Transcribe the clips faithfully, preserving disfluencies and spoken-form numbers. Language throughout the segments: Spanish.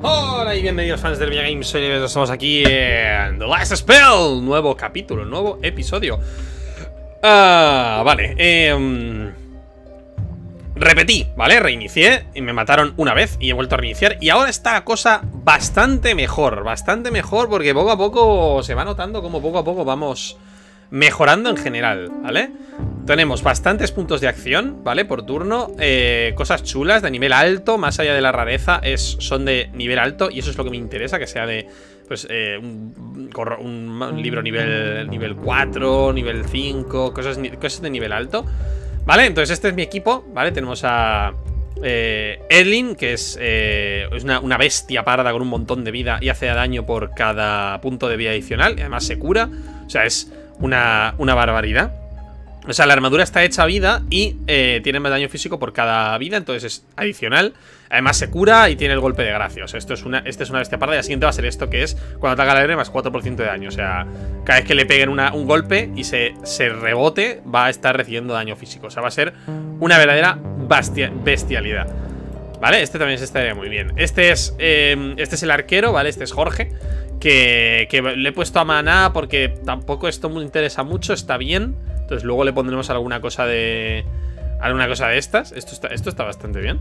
Hola y bienvenidos fans del Villa Games, soy Nieves, estamos aquí en The Last Spell, nuevo capítulo, nuevo episodio. Ah, vale, eh, repetí, ¿vale? Reinicié y me mataron una vez y he vuelto a reiniciar y ahora está la cosa bastante mejor, bastante mejor porque poco a poco se va notando como poco a poco vamos mejorando en general, ¿vale? Tenemos bastantes puntos de acción, ¿vale? Por turno, eh, cosas chulas de nivel alto, más allá de la rareza, es, son de nivel alto y eso es lo que me interesa, que sea de, pues, eh, un, un libro nivel, nivel cuatro, nivel cinco, cosas, cosas de nivel alto, ¿vale? Entonces este es mi equipo, ¿vale? Tenemos a eh, Edlin, que es, eh, es una, una bestia parda con un montón de vida y hace daño por cada punto de vida adicional, y además se cura, o sea, es una, una barbaridad. O sea, la armadura está hecha a vida y eh, tiene más daño físico por cada vida, entonces es adicional. Además se cura y tiene el golpe de gracia. O sea, esto es una, este es una bestia parda y la siguiente va a ser esto, que es cuando ataca al aire más cuatro por ciento de daño. O sea, cada vez que le peguen una, un golpe y se, se rebote, va a estar recibiendo daño físico. O sea, va a ser una verdadera bestia, bestialidad. ¿Vale? Este también se estaría muy bien. Este es, eh, este es el arquero, ¿vale? Este es Jorge. Que, que le he puesto a maná porque tampoco esto me interesa mucho, está bien. Entonces luego le pondremos alguna cosa de alguna cosa de estas. Esto está, esto está bastante bien.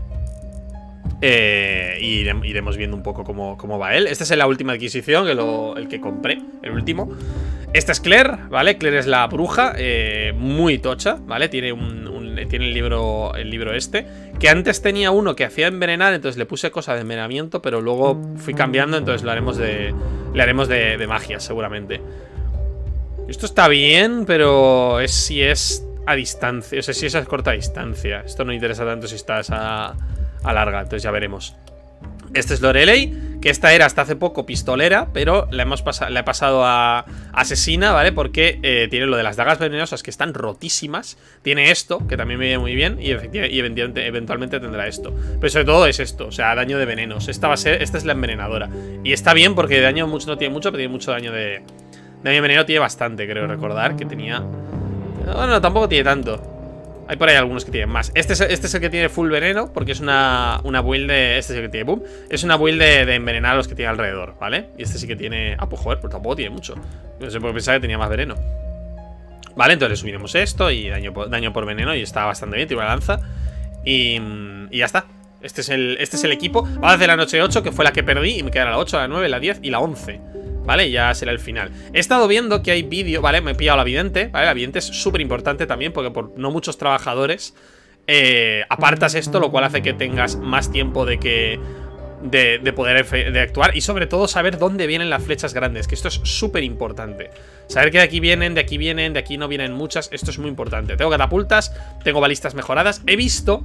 eh, y ire, iremos viendo un poco cómo, cómo va él. Esta es la última adquisición, que lo, el que compré, el último. Esta es Claire, ¿vale? Claire es la bruja, eh, muy tocha, ¿vale? Tiene, un, un, tiene el libro el libro este, que antes tenía uno que hacía envenenar, entonces le puse cosa de envenenamiento, pero luego fui cambiando, entonces lo haremos de, le haremos de, de magia, seguramente. Esto está bien, pero es si es a distancia, o sea, si es a corta distancia. Esto no interesa tanto si estás a, a larga, entonces ya veremos. Este es Lorelei, que esta era hasta hace poco pistolera, pero la, hemos pas la he pasado a asesina, ¿vale? Porque eh, tiene lo de las dagas venenosas, que están rotísimas. Tiene esto, que también me viene muy bien, y, y eventualmente, eventualmente tendrá esto. Pero sobre todo es esto, o sea, daño de venenos. Esta va a ser, esta es la envenenadora. Y está bien porque daño mucho no tiene mucho, pero tiene mucho daño de... Daño de veneno tiene bastante, creo recordar, que tenía... Bueno, tampoco tiene tanto. Hay por ahí algunos que tienen más. Este es, este es el que tiene full veneno, porque es una, una build de... Este es el que tiene boom. Es una build de, de envenenar a los que tiene alrededor, ¿vale? Y este sí que tiene... Ah, pues joder, pues tampoco tiene mucho. No sé por qué pensaba que tenía más veneno. Vale, entonces le subiremos esto y daño por, daño por veneno y está bastante bien, tiene una lanza. Y, y ya está. Este es, el, este es el equipo. Vamos a hacer la noche ocho, que fue la que perdí, y me quedará la ocho, la nueve, la diez y la once. Vale, ya será el final. He estado viendo que hay vídeo, ¿vale? Me he pillado la vidente, ¿vale? La vidente es súper importante también porque por no muchos trabajadores eh, apartas esto, lo cual hace que tengas más tiempo de que... De, de poder de actuar y sobre todo saber dónde vienen las flechas grandes, que esto es súper importante. Saber que de aquí vienen, de aquí vienen, de aquí no vienen muchas, esto es muy importante. Tengo catapultas, tengo balistas mejoradas. He visto...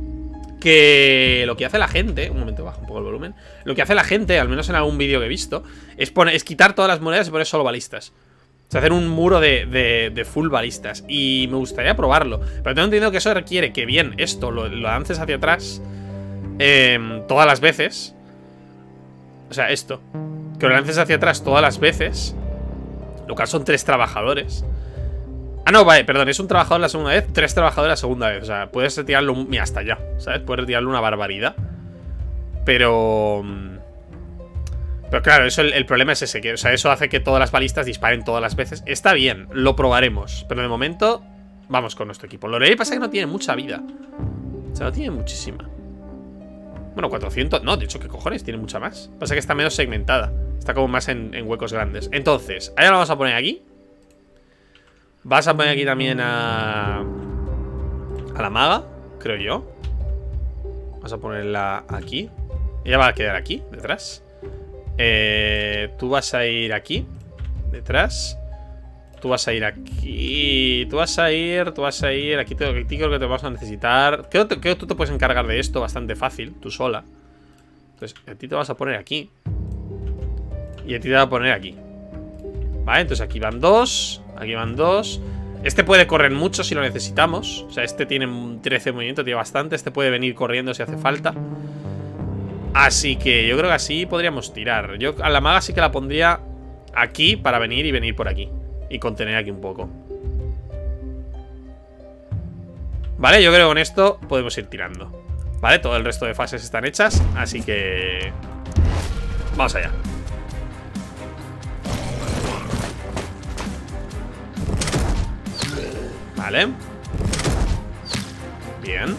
que lo que hace la gente, un momento, bajo un poco el volumen. Lo que hace la gente, al menos en algún vídeo que he visto, es, poner, es quitar todas las monedas y poner solo balistas. O sea, hacer un muro de, de, de full balistas. Y me gustaría probarlo, pero tengo entendido que eso requiere que bien esto lo, lo lances hacia atrás eh, todas las veces. O sea, esto, que lo lances hacia atrás todas las veces, lo cual son tres trabajadores. Ah, no, vale, perdón, es un trabajador la segunda vez, tres trabajadores la segunda vez. O sea, puedes retirarlo, mira, hasta allá, ¿sabes? Puedes retirarlo una barbaridad. Pero... Pero claro, eso el, el problema es ese, que, o sea, eso hace que todas las balistas disparen todas las veces. Está bien, lo probaremos, pero de momento vamos con nuestro equipo. Lorelei pasa que no tiene mucha vida. O sea, no tiene muchísima. Bueno, cuatrocientos, no, de hecho, ¿qué cojones? Tiene mucha más. Pasa que está menos segmentada, está como más en, en huecos grandes. Entonces, ahora lo vamos a poner aquí. Vas a poner aquí también a... A la maga, creo yo. Vamos a ponerla aquí. Ella va a quedar aquí, detrás. eh, Tú vas a ir aquí, detrás. Tú vas a ir aquí. Tú vas a ir, tú vas a ir aquí, te, aquí creo que te vamos a necesitar. Creo, creo que tú te puedes encargar de esto bastante fácil, tú sola. Entonces, a ti te vas a poner aquí. Y a ti te vas a poner aquí. Vale, entonces aquí van dos. Aquí van dos. Este puede correr mucho si lo necesitamos. O sea, este tiene trece movimientos, tiene bastante. Este puede venir corriendo si hace falta. Así que yo creo que así podríamos tirar. Yo a la maga sí que la pondría aquí para venir y venir por aquí. Y contener aquí un poco. Vale, yo creo que con esto podemos ir tirando. Vale, todo el resto de fases están hechas. Así que... Vamos allá. Vale. Bien.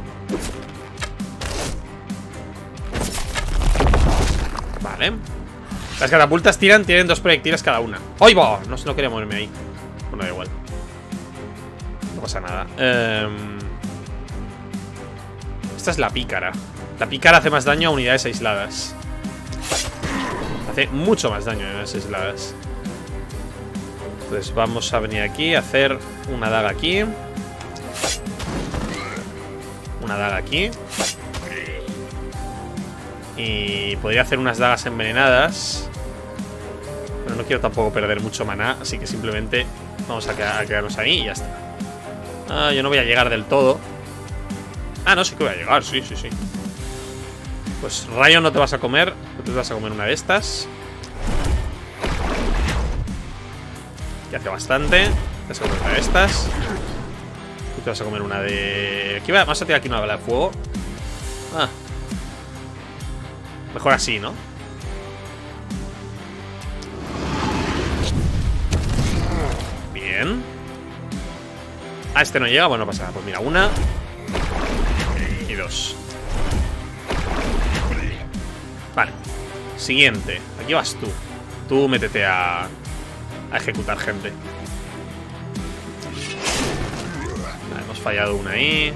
Vale. Las catapultas tiran, tienen dos proyectiles cada una. ¡Ay, va! No, no quería moverme ahí. Bueno, da igual. No pasa nada. Eh... Esta es la pícara. La pícara hace más daño a unidades aisladas. Hace mucho más daño a unidades aisladas. Entonces vamos a venir aquí a hacer una daga aquí. Una daga aquí. Y podría hacer unas dagas envenenadas, pero no quiero tampoco perder mucho maná, así que simplemente vamos a, quedar, a quedarnos ahí y ya está. Ah, yo no voy a llegar del todo. Ah, no, sí que voy a llegar, sí, sí, sí. Pues Rayo no te vas a comer. No te vas a comer una de estas, que hace bastante. Te vas a comer una de estas. Tú te vas a comer una de... Aquí va, vamos a tirar aquí una bala de fuego. Ah, mejor así, ¿no? Bien. Ah, este no llega, bueno, no pasa nada. Pues mira, una y dos. Vale. Siguiente. Aquí vas tú. Tú métete a, a ejecutar gente. Vale, hemos fallado una ahí.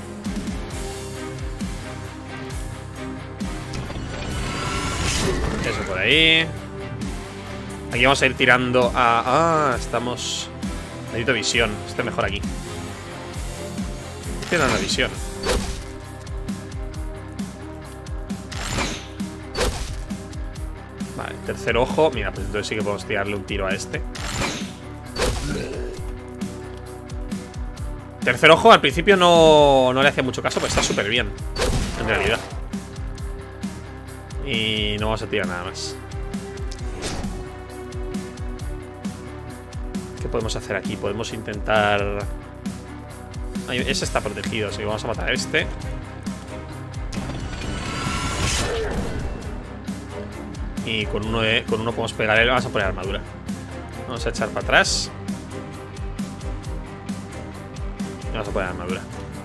Eso por ahí. Aquí vamos a ir tirando a... Ah, estamos... Necesito visión. Este mejor aquí. Tiene una visión. Vale, tercer ojo. Mira, pues entonces sí que podemos tirarle un tiro a este. Tercer ojo al principio no, no le hacía mucho caso, pero está súper bien, en realidad. Y no vamos a tirar nada más. ¿Qué podemos hacer aquí? Podemos intentar... Ay, ese está protegido, así que vamos a matar a este. Y con uno, de, con uno podemos pegarle. Vamos a poner armadura. Vamos a echar para atrás. Y vamos a poner armadura.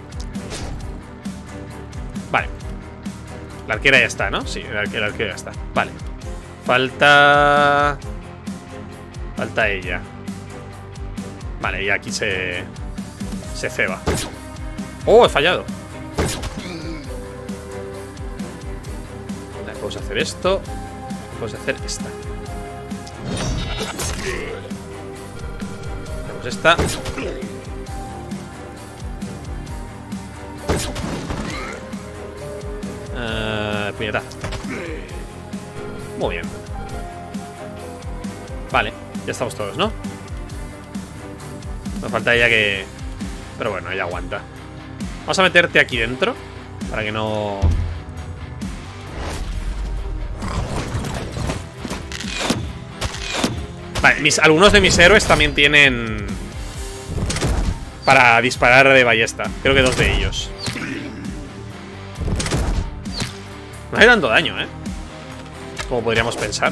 Vale. La arquera ya está, ¿no? Sí, el arquero, el arquero ya está. Vale. Falta... Falta ella. Vale, y aquí se... Se ceba. ¡Oh, he fallado! Vale, podemos hacer esto. Podemos hacer esta. Hacemos esta. Uh, puñetazo. Muy bien. Vale, ya estamos todos, ¿no? Nos falta ella que... Pero bueno, ella aguanta. Vamos a meterte aquí dentro para que no... Vale, mis, algunos de mis héroes también tienen... Para disparar de ballesta. Creo que dos de ellos. No hay tanto daño, ¿eh? Como podríamos pensar.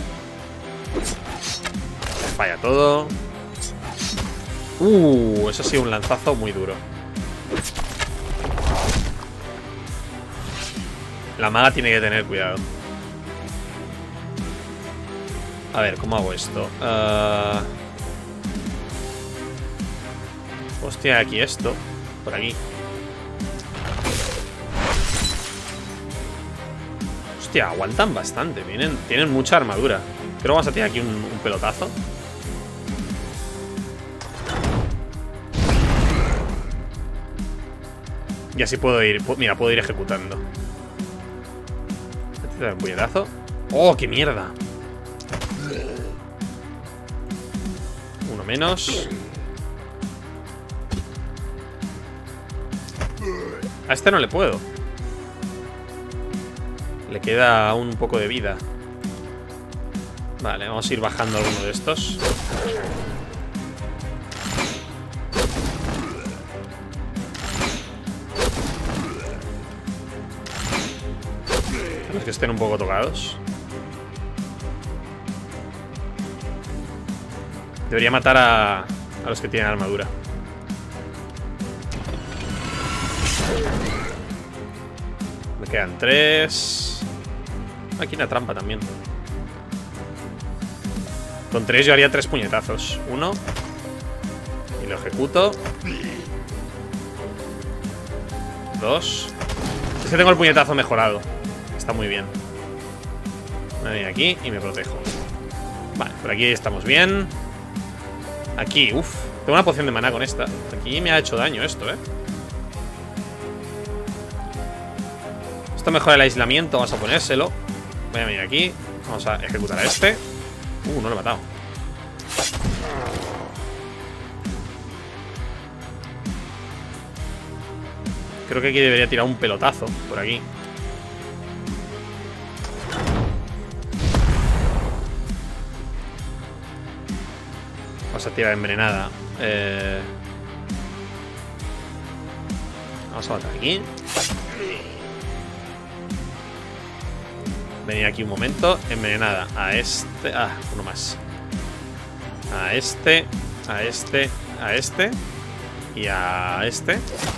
Falla todo. Uh, eso ha sido un lanzazo muy duro. La maga tiene que tener cuidado. A ver, ¿cómo hago esto? Uh... Hostia, aquí esto. Por aquí. Hostia, aguantan bastante. Vienen, tienen mucha armadura. Creo que vamos a tirar aquí un, un pelotazo. Y así puedo ir. Mira, puedo ir ejecutando. Un puñetazo. ¡Oh, qué mierda! Uno menos. A este no le puedo. Le queda aún un poco de vida. Vale, vamos a ir bajando alguno de estos. A los que estén un poco tocados. Debería matar a, a los que tienen armadura. Me quedan tres. Aquí una trampa también. Con tres yo haría tres puñetazos. Uno. Y lo ejecuto. Dos. Es que tengo el puñetazo mejorado. Está muy bien. Me voy aquí y me protejo. Vale, por aquí estamos bien. Aquí, uff. Tengo una poción de maná con esta. Aquí me ha hecho daño esto, eh. Esto mejora el aislamiento. Vamos a ponérselo. Voy a venir aquí. Vamos a ejecutar a este. Uh, no lo he matado. Creo que aquí debería tirar un pelotazo. Por aquí. Vamos a tirar envenenada. Eh... Vamos a matar aquí. Venir aquí un momento. Envenenada a este. Ah, uno más. A este. A este. A este. Y a este.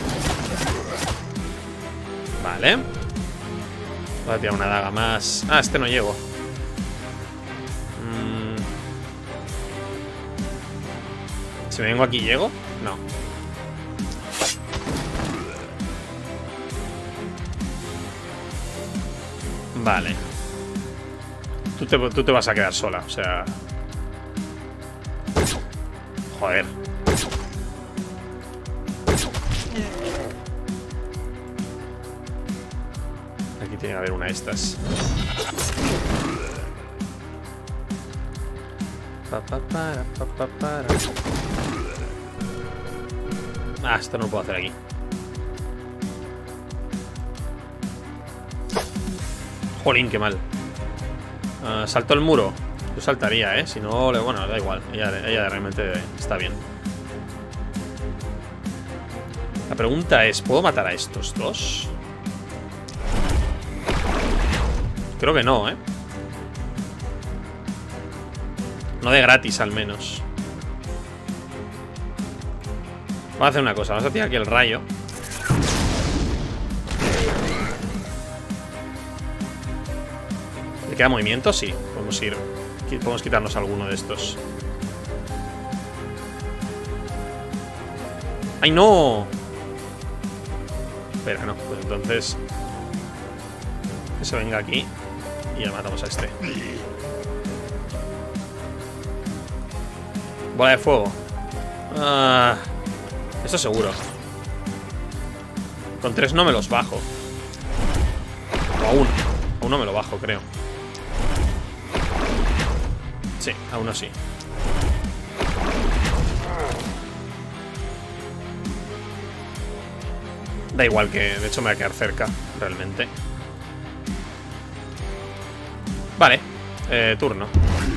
Vale. Voy a tirar una daga más. Ah, este no llego. Mm. Si me vengo aquí, ¿llego? No. Vale. Tú te, tú te vas a quedar sola, o sea... Joder. Aquí tiene que haber una de estas. Pa, pa, para, pa, pa, para. Ah, esto no lo puedo hacer aquí. Jolín, qué mal. Uh, salto el muro. Yo saltaría, ¿eh? Si no, bueno, da igual. Ella, ella realmente está bien. La pregunta es, ¿puedo matar a estos dos? Creo que no, ¿eh? No de gratis, al menos. Vamos a hacer una cosa. Vamos a tirar aquí el rayo. ¿Le queda movimiento? Sí. Podemos ir. Podemos quitarnos alguno de estos. ¡Ay, no! Espera, no. Pues entonces... Que se venga aquí. Y ya matamos a este. Bola de fuego. Ah, eso seguro. Con tres no me los bajo. O aún. Aún no me lo bajo, creo. Sí, a uno sí. Da igual que, de hecho, me voy a quedar cerca, realmente. Vale, eh, turno.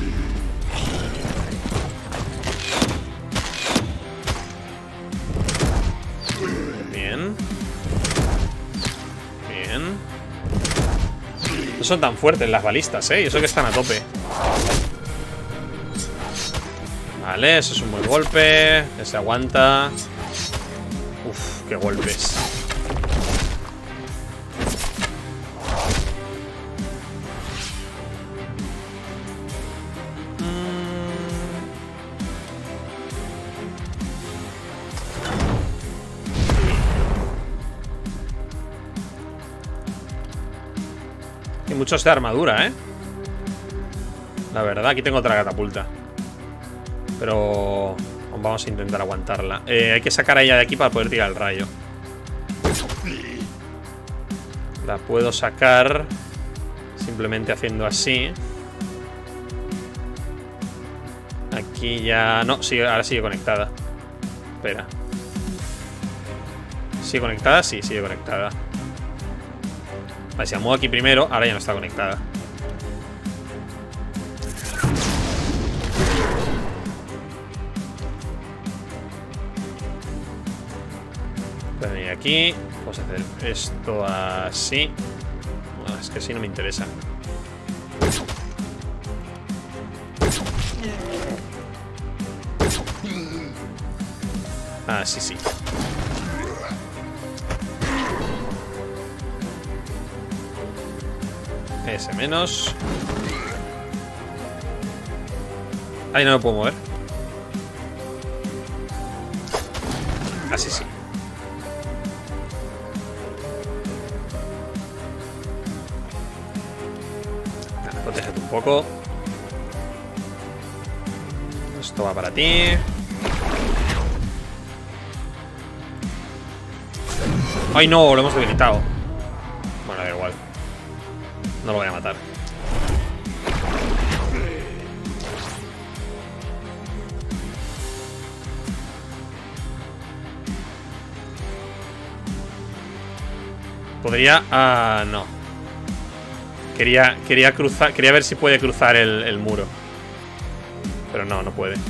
Bien. Bien. No son tan fuertes las balistas, eh. Y eso que están a tope. Vale, eso es un buen golpe. Ese aguanta. Uf, qué golpes. Y muchos de armadura, ¿eh? La verdad, aquí tengo otra catapulta. Pero vamos a intentar aguantarla. eh, Hay que sacar a ella de aquí para poder tirar el rayo. La puedo sacar simplemente haciendo así. Aquí ya... No, sigue, ahora sigue conectada. Espera. ¿Sigue conectada? Sí, sigue conectada. Vale, si la muevo aquí primero, ahora ya no está conectada. Voy a venir aquí. Vamos a hacer esto así. Bueno, es que así no me interesa. Ah, sí, sí. Ese menos. Ahí no me puedo mover. Así sí. Nada, protégete un poco. Esto va para ti. ¡Ay, no! Lo hemos debilitado. Bueno, da igual. No lo voy a matar. Podría... Ah, no. Quería, quería cruzar... Quería ver si puede cruzar el, el muro. Pero no, no puede.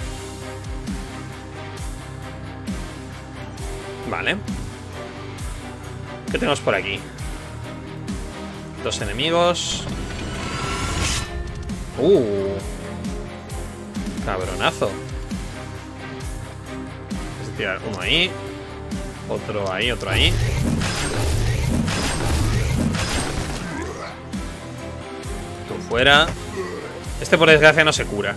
Vale. ¿Qué tenemos por aquí? Dos enemigos. Uh. Cabronazo. Es tirar uno ahí. Otro ahí, otro ahí. Tú fuera. Este por desgracia no se cura.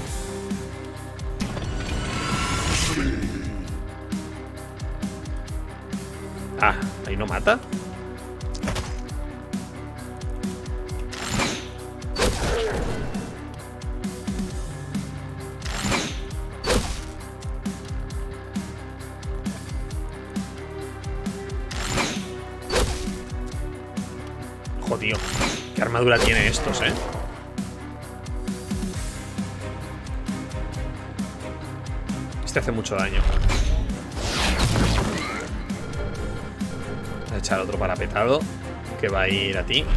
Ah, ahí no mata. Tío, qué armadura tiene estos, eh. Este hace mucho daño. Voy a echar otro parapetado que va a ir a ti.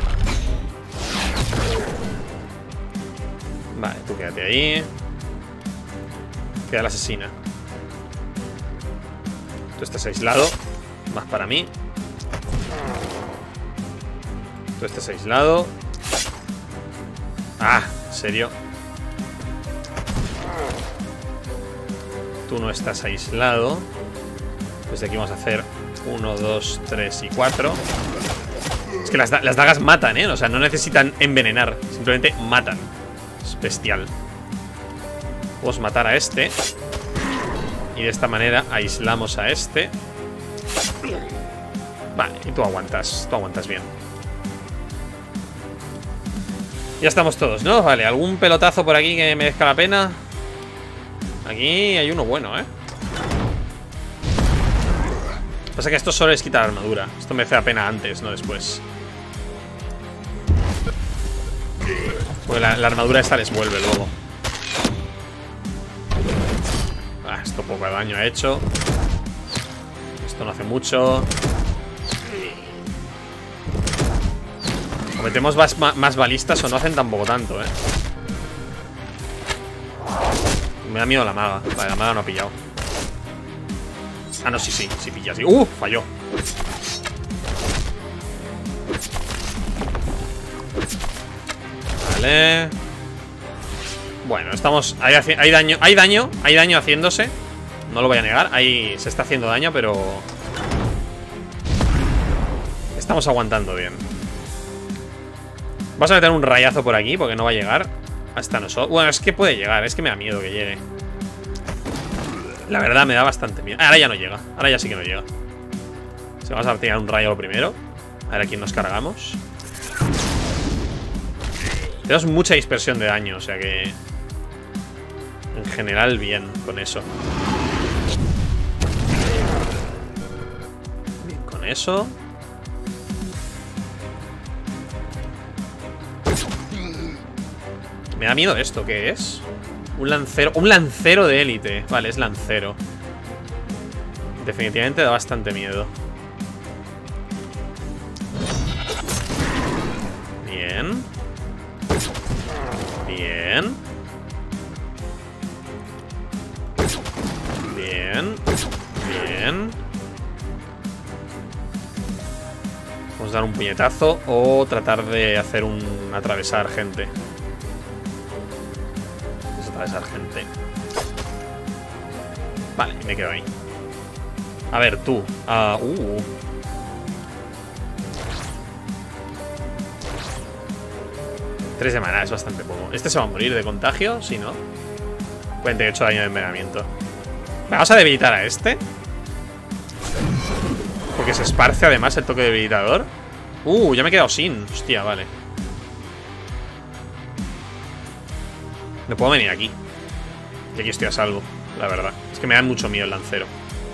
Vale, tú quédate ahí. Queda la asesina. Tú estás aislado. Más para mí. Tú estás aislado. Ah, ¿en serio? Tú no estás aislado. Pues de aquí vamos a hacer uno, dos, tres y cuatro. Es que las, da las dagas matan, ¿eh? O sea, no necesitan envenenar. Simplemente matan. Es bestial. Podemos matar a este. Y de esta manera aislamos a este. Vale, y tú aguantas. Tú aguantas bien. Ya estamos todos, ¿no? Vale, ¿algún pelotazo por aquí que merezca la pena? Aquí hay uno bueno, ¿eh? Pasa que esto solo les quita la armadura. Esto merece la pena antes, no después. Porque la, la armadura esta les vuelve luego. Ah, esto poco daño ha hecho. Esto no hace mucho. O metemos más, más balistas o no hacen tampoco tanto, eh. Me da miedo la maga. Vale, la maga no ha pillado. Ah, no, sí, sí, sí pilla, sí. ¡Uh! Falló. Vale. Bueno, estamos... Hay, hay daño, hay daño, hay daño haciéndose. No lo voy a negar. Ahí se está haciendo daño, pero... Estamos aguantando bien. Vamos a meter un rayazo por aquí, porque no va a llegar hasta nosotros. Bueno, es que puede llegar, es que me da miedo que llegue. La verdad, me da bastante miedo. Ahora ya no llega, ahora ya sí que no llega. Si vamos a tirar un rayo lo primero. A ver a quién nos cargamos. Tenemos mucha dispersión de daño, o sea que... En general, bien con eso. Bien con eso. Me da miedo esto, ¿qué es? Un lancero, un lancero de élite. Vale, es lancero. Definitivamente da bastante miedo. Bien. Bien. Bien. Bien. Vamos a dar un puñetazo o tratar de hacer un atravesar gente. Atravesar gente. Vale, me quedo ahí. A ver, tú. Uh, uh. Tres de maná, es bastante poco. ¿Este se va a morir de contagio? Sí, ¿no? cuarenta y ocho daño de envenenamiento. Vamos a debilitar a este. Porque se esparce además el toque debilitador. Uh, ya me he quedado sin. Hostia, vale. No puedo venir aquí. Y aquí estoy a salvo, la verdad. Es que me da mucho miedo el lancero.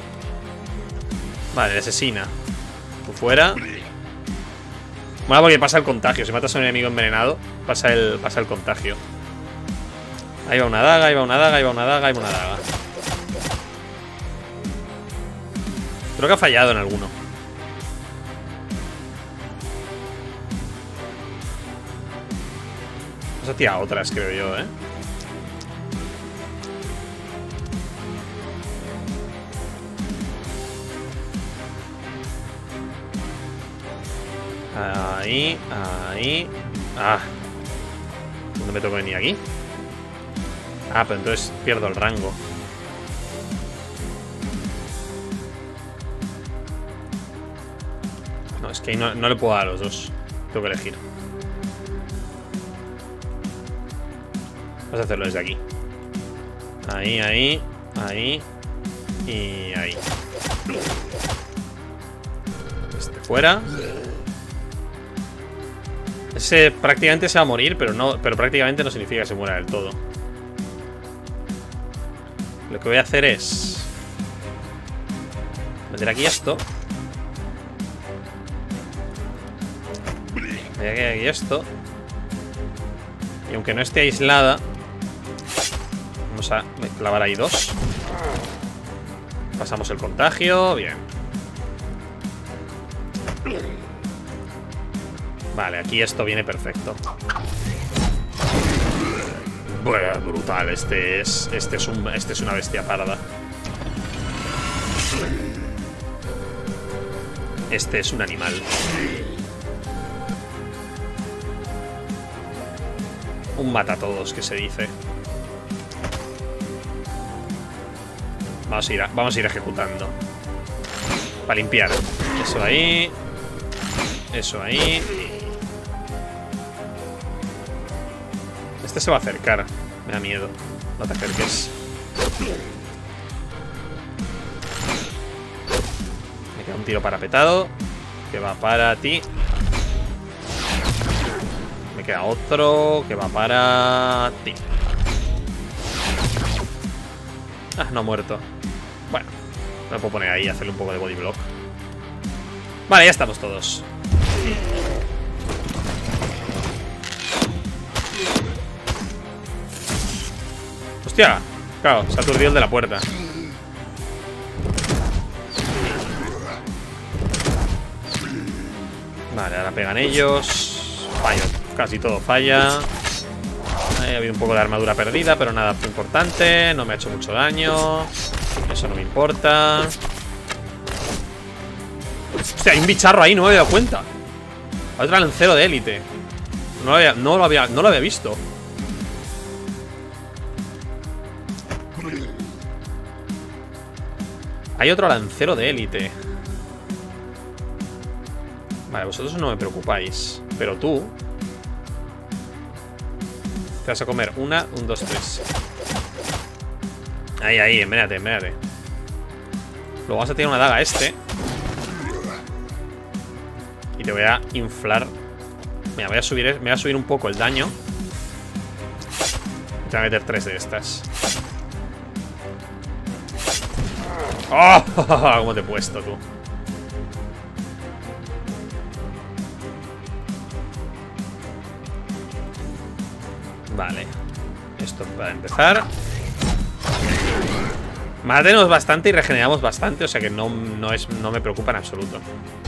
Vale, le asesina. Tú fuera. Bueno, porque pasa el contagio. Si matas a un enemigo envenenado, pasa el, pasa el contagio. Ahí va una daga, ahí va una daga, ahí va una daga, ahí va una daga. Creo que ha fallado en alguno. Vamos a tirar otras, creo yo, ¿eh? Ahí, ahí. Ah. ¿Dónde me toca venir? ¿Aquí? Ah, pero entonces pierdo el rango. No, es que ahí no, no le puedo dar a los dos. Tengo que elegir. Vamos a hacerlo desde aquí. Ahí, ahí, ahí. Y ahí. Este fuera. Ese prácticamente se va a morir, pero no, pero prácticamente no significa que se muera del todo. Lo que voy a hacer es meter aquí esto. Meter aquí esto. Y aunque no esté aislada, vamos a clavar ahí dos. Pasamos el contagio. Bien. Vale, aquí esto viene perfecto. Bueno, brutal. Este es. Este es un. Este es una bestia parda. Este es un animal. Un matatodos, que se dice. Vamos a ir, a, vamos a ir ejecutando. Para limpiar. Eso ahí. Eso ahí. Este se va a acercar. Me da miedo. No te acerques. Me queda un tiro parapetado que va para ti. Me queda otro que va para ti. Ah, no ha muerto. Bueno, me puedo poner ahí y hacerle un poco de body block. Vale, ya estamos todos. Hostia, claro, se ha aturdido el de la puerta. Vale, ahora pegan ellos. Falla, casi todo falla. Ahí ha habido un poco de armadura perdida, pero nada importante. No me ha hecho mucho daño. Eso no me importa. Hostia, hay un bicharro ahí, no me había dado cuenta. Hay otro lancero de élite. No lo había, no lo había, no lo había visto. Hay otro lancero de élite. Vale, vosotros no me preocupáis. Pero tú te vas a comer una, un, dos, tres. Ahí, ahí, envénate, envénate. Luego vas a tirar una daga a este. Y te voy a inflar. Mira, voy a subir, me voy a subir un poco el daño. Te voy a meter tres de estas. ¡Oh! ¿Cómo te he puesto, tú? Vale. Esto para empezar. Matemos bastante y regeneramos bastante. O sea que no, no, es, no me preocupa en absoluto.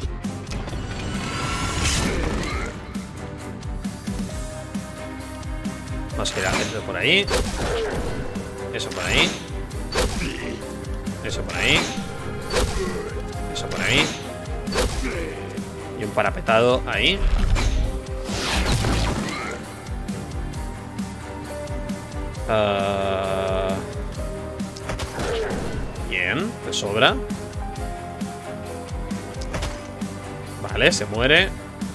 Vamos a girar eso por ahí. Eso por ahí. Eso por ahí. Eso por ahí. Y un parapetado ahí. Uh... Bien, te sobra. Vale, se muere.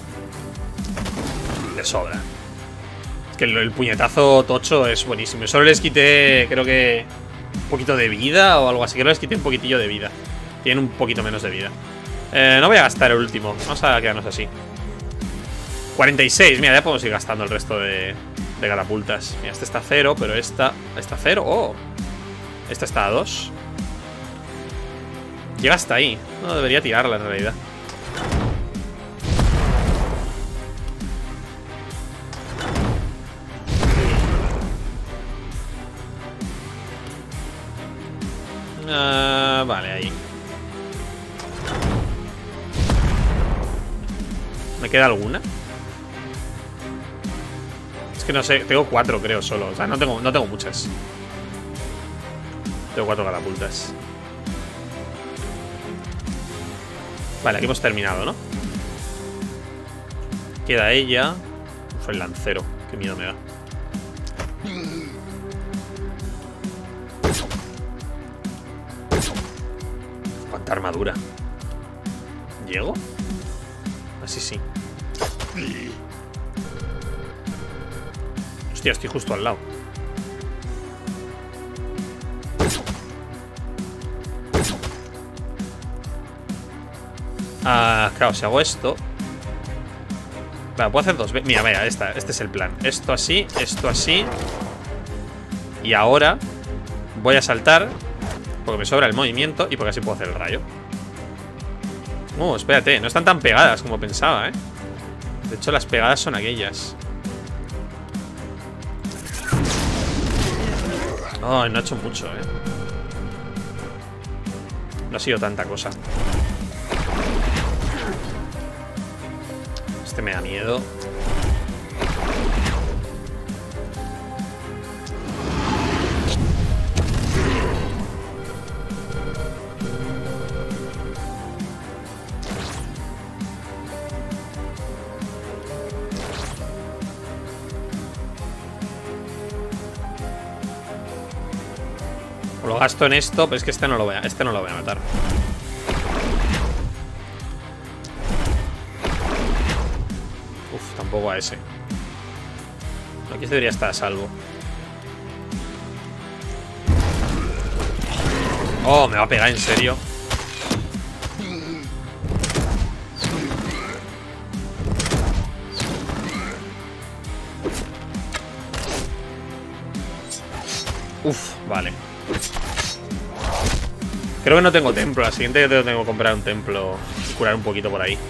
De sobra. Es que el, el puñetazo tocho es buenísimo. Solo les quité, creo que un poquito de vida o algo así. Creo que les quité un poquitillo de vida. Tienen un poquito menos de vida. eh, No voy a gastar el último. Vamos a quedarnos así. cuarenta y seis, mira, ya podemos ir gastando el resto de, de catapultas. Mira, este está a cero, pero esta está a cero. Oh, esta está a dos. Llega hasta ahí. No, debería tirarla en realidad. Uh, vale, ahí. ¿Me queda alguna? Es que no sé, tengo cuatro creo solo. O sea, no tengo, no tengo muchas. Tengo cuatro catapultas. Vale, aquí hemos terminado, ¿no? Queda ella. Fue el lancero, qué miedo me da. Cuánta armadura. ¿Llego? Así sí. Hostia, estoy justo al lado. Ah, claro, si hago esto. Claro, puedo hacer dos veces. Mira, mira, esta, este es el plan. Esto así, esto así. Y ahora voy a saltar porque me sobra el movimiento y porque así puedo hacer el rayo. Oh, espérate, no están tan pegadas como pensaba, ¿eh? De hecho, las pegadas son aquellas. Oh, no ha hecho mucho, ¿eh? No ha sido tanta cosa. Este me da miedo. O lo gasto en esto, pero es que este no lo voy a, este no lo voy a matar. Uf, tampoco a ese. Aquí debería estar a salvo. Oh, me va a pegar, en serio. Uf, vale. Creo que no tengo templo. La siguiente que tengo que comprar un templo y curar un poquito por ahí.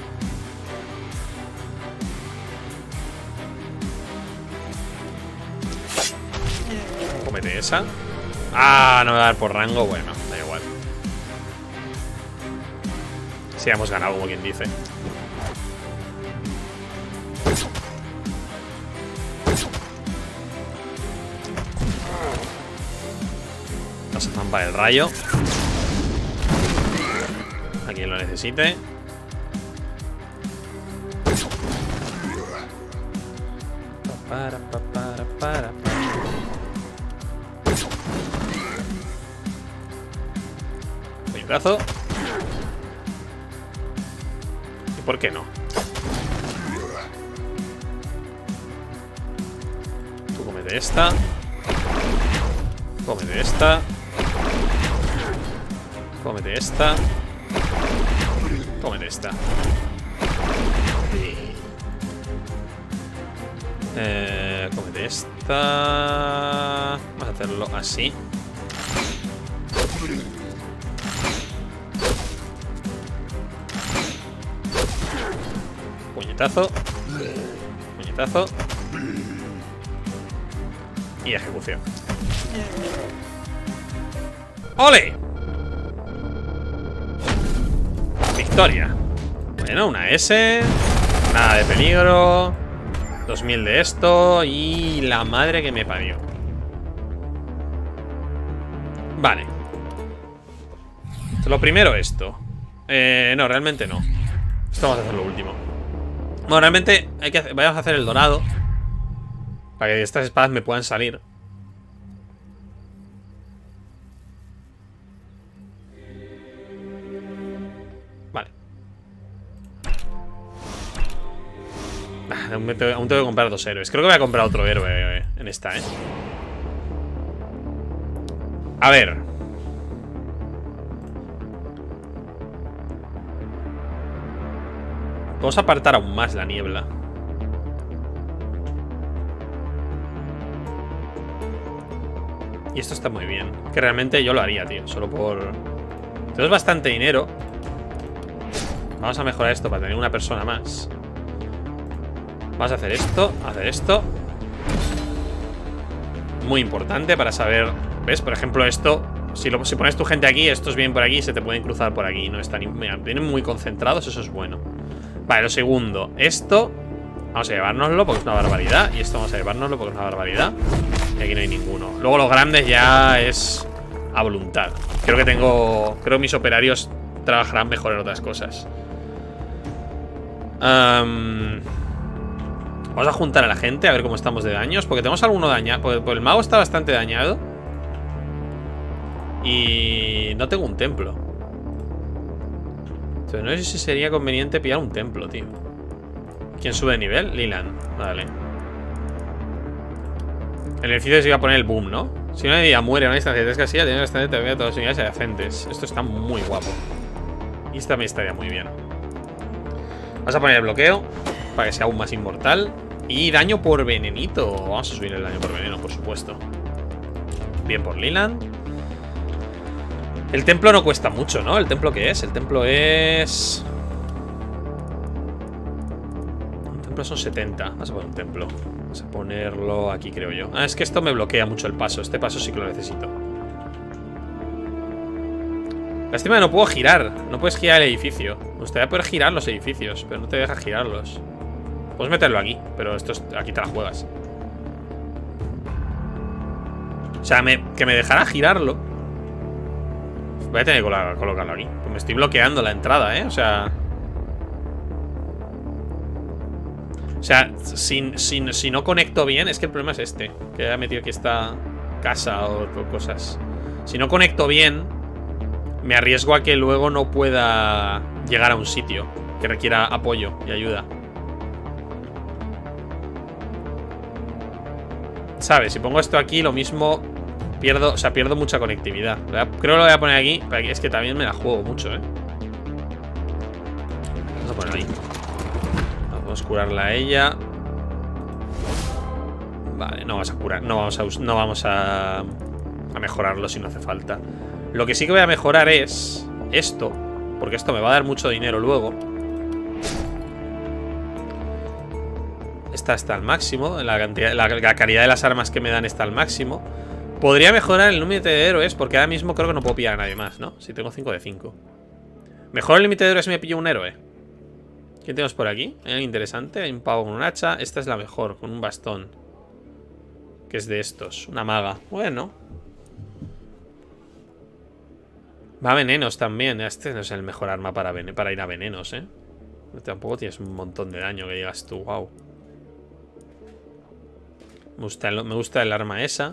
Cómete esa. Ah, no me va a dar por rango. Bueno, da igual. Sí, hemos ganado, como quien dice. Vamos a zampar el rayo. A quien lo necesite. Para, para, para, para. Puñetazo. ¿Y por qué no? Tú cómete esta. Cómete esta. Cómete esta. Cómete esta. Eh, cómete esta. Vamos a hacerlo así. Puñetazo. Puñetazo. Y ejecución. ¡Ole! Victoria. Bueno, una S. Nada de peligro. dos mil de esto. Y la madre que me parió. Vale. Lo primero esto. Eh, no, realmente no. Esto vamos a hacer lo último. Bueno, realmente hay que hacer, vamos a hacer el dorado. Para que estas espadas me puedan salir. Vale. Aún, me tengo, aún tengo que comprar dos héroes. Creo que voy a comprar otro héroe en esta, ¿eh? A ver. Vamos a apartar aún más la niebla. Y esto está muy bien. Que realmente yo lo haría, tío. Solo por... Tenemos bastante dinero. Vamos a mejorar esto para tener una persona más. Vamos a hacer esto, hacer esto. Muy importante para saber. ¿Ves? Por ejemplo, esto. Si, lo, si pones tu gente aquí, estos vienen por aquí, se te pueden cruzar por aquí. No están. Mira, vienen muy concentrados, eso es bueno. Vale, lo segundo. Esto. Vamos a llevárnoslo porque es una barbaridad. Y esto vamos a llevárnoslo porque es una barbaridad. Y aquí no hay ninguno. Luego los grandes ya es a voluntad. Creo que tengo. Creo que mis operarios trabajarán mejor en otras cosas. Um, vamos a juntar a la gente a ver cómo estamos de daños. Porque tenemos alguno dañado. Porque, porque el mago está bastante dañado. Y no tengo un templo. Entonces no sé si sería conveniente pillar un templo, tío. ¿Quién sube de nivel? Lilan. Vale. El edificio se iba a poner el boom, ¿no? Si una idea muere en una distancia de tres casillas, tiene bastante también todas las unidades adyacentes. Esto está muy guapo. Y esta me estaría muy bien. Vamos a poner el bloqueo para que sea aún más inmortal. Y daño por venenito. Vamos a subir el daño por veneno, por supuesto. Bien por Lilan. El templo no cuesta mucho, ¿no? ¿El templo qué es? El templo es... Un templo son setenta. Vamos a poner un templo. Vamos a ponerlo aquí, creo yo. Ah, es que esto me bloquea mucho el paso. Este paso sí que lo necesito. Lástima que no puedo girar. No puedes girar el edificio. Me gustaría poder girar los edificios, pero no te deja girarlos. Puedes meterlo aquí, pero esto es... aquí te la juegas. O sea, me... que me dejara girarlo. Voy a tener que colocarlo aquí. Pues me estoy bloqueando la entrada, ¿eh? O sea... O sea, si, si, si no conecto bien... Es que el problema es este. Que haya metido aquí esta casa o, o cosas. Si no conecto bien, me arriesgo a que luego no pueda llegar a un sitio que requiera apoyo y ayuda. ¿Sabes? Si pongo esto aquí, lo mismo... Pierdo, o sea, pierdo mucha conectividad. Creo que lo voy a poner aquí. Pero es que también me la juego mucho, ¿eh? Vamos a ponerlo ahí. Vamos a curarla a ella. Vale, no vamos a curar. No vamos a, no vamos a, a mejorarlo si no hace falta. Lo que sí que voy a mejorar es esto. Porque esto me va a dar mucho dinero luego. Esta está al máximo. La, cantidad, la, la calidad de las armas que me dan está al máximo. Podría mejorar el límite de héroes, porque ahora mismo creo que no puedo pillar a nadie más, ¿no? Si tengo cinco de cinco. Mejor el límite de héroes si me pillo un héroe. ¿Qué tenemos por aquí? Hay algo interesante. Hay un pavo con un hacha. Esta es la mejor, con un bastón. Que es de estos. Una maga. Bueno. Va a venenos también. Este no es el mejor arma para, para ir a venenos, ¿eh? Tampoco tienes un montón de daño que digas tú. Wow. Me gusta el, me gusta el arma esa.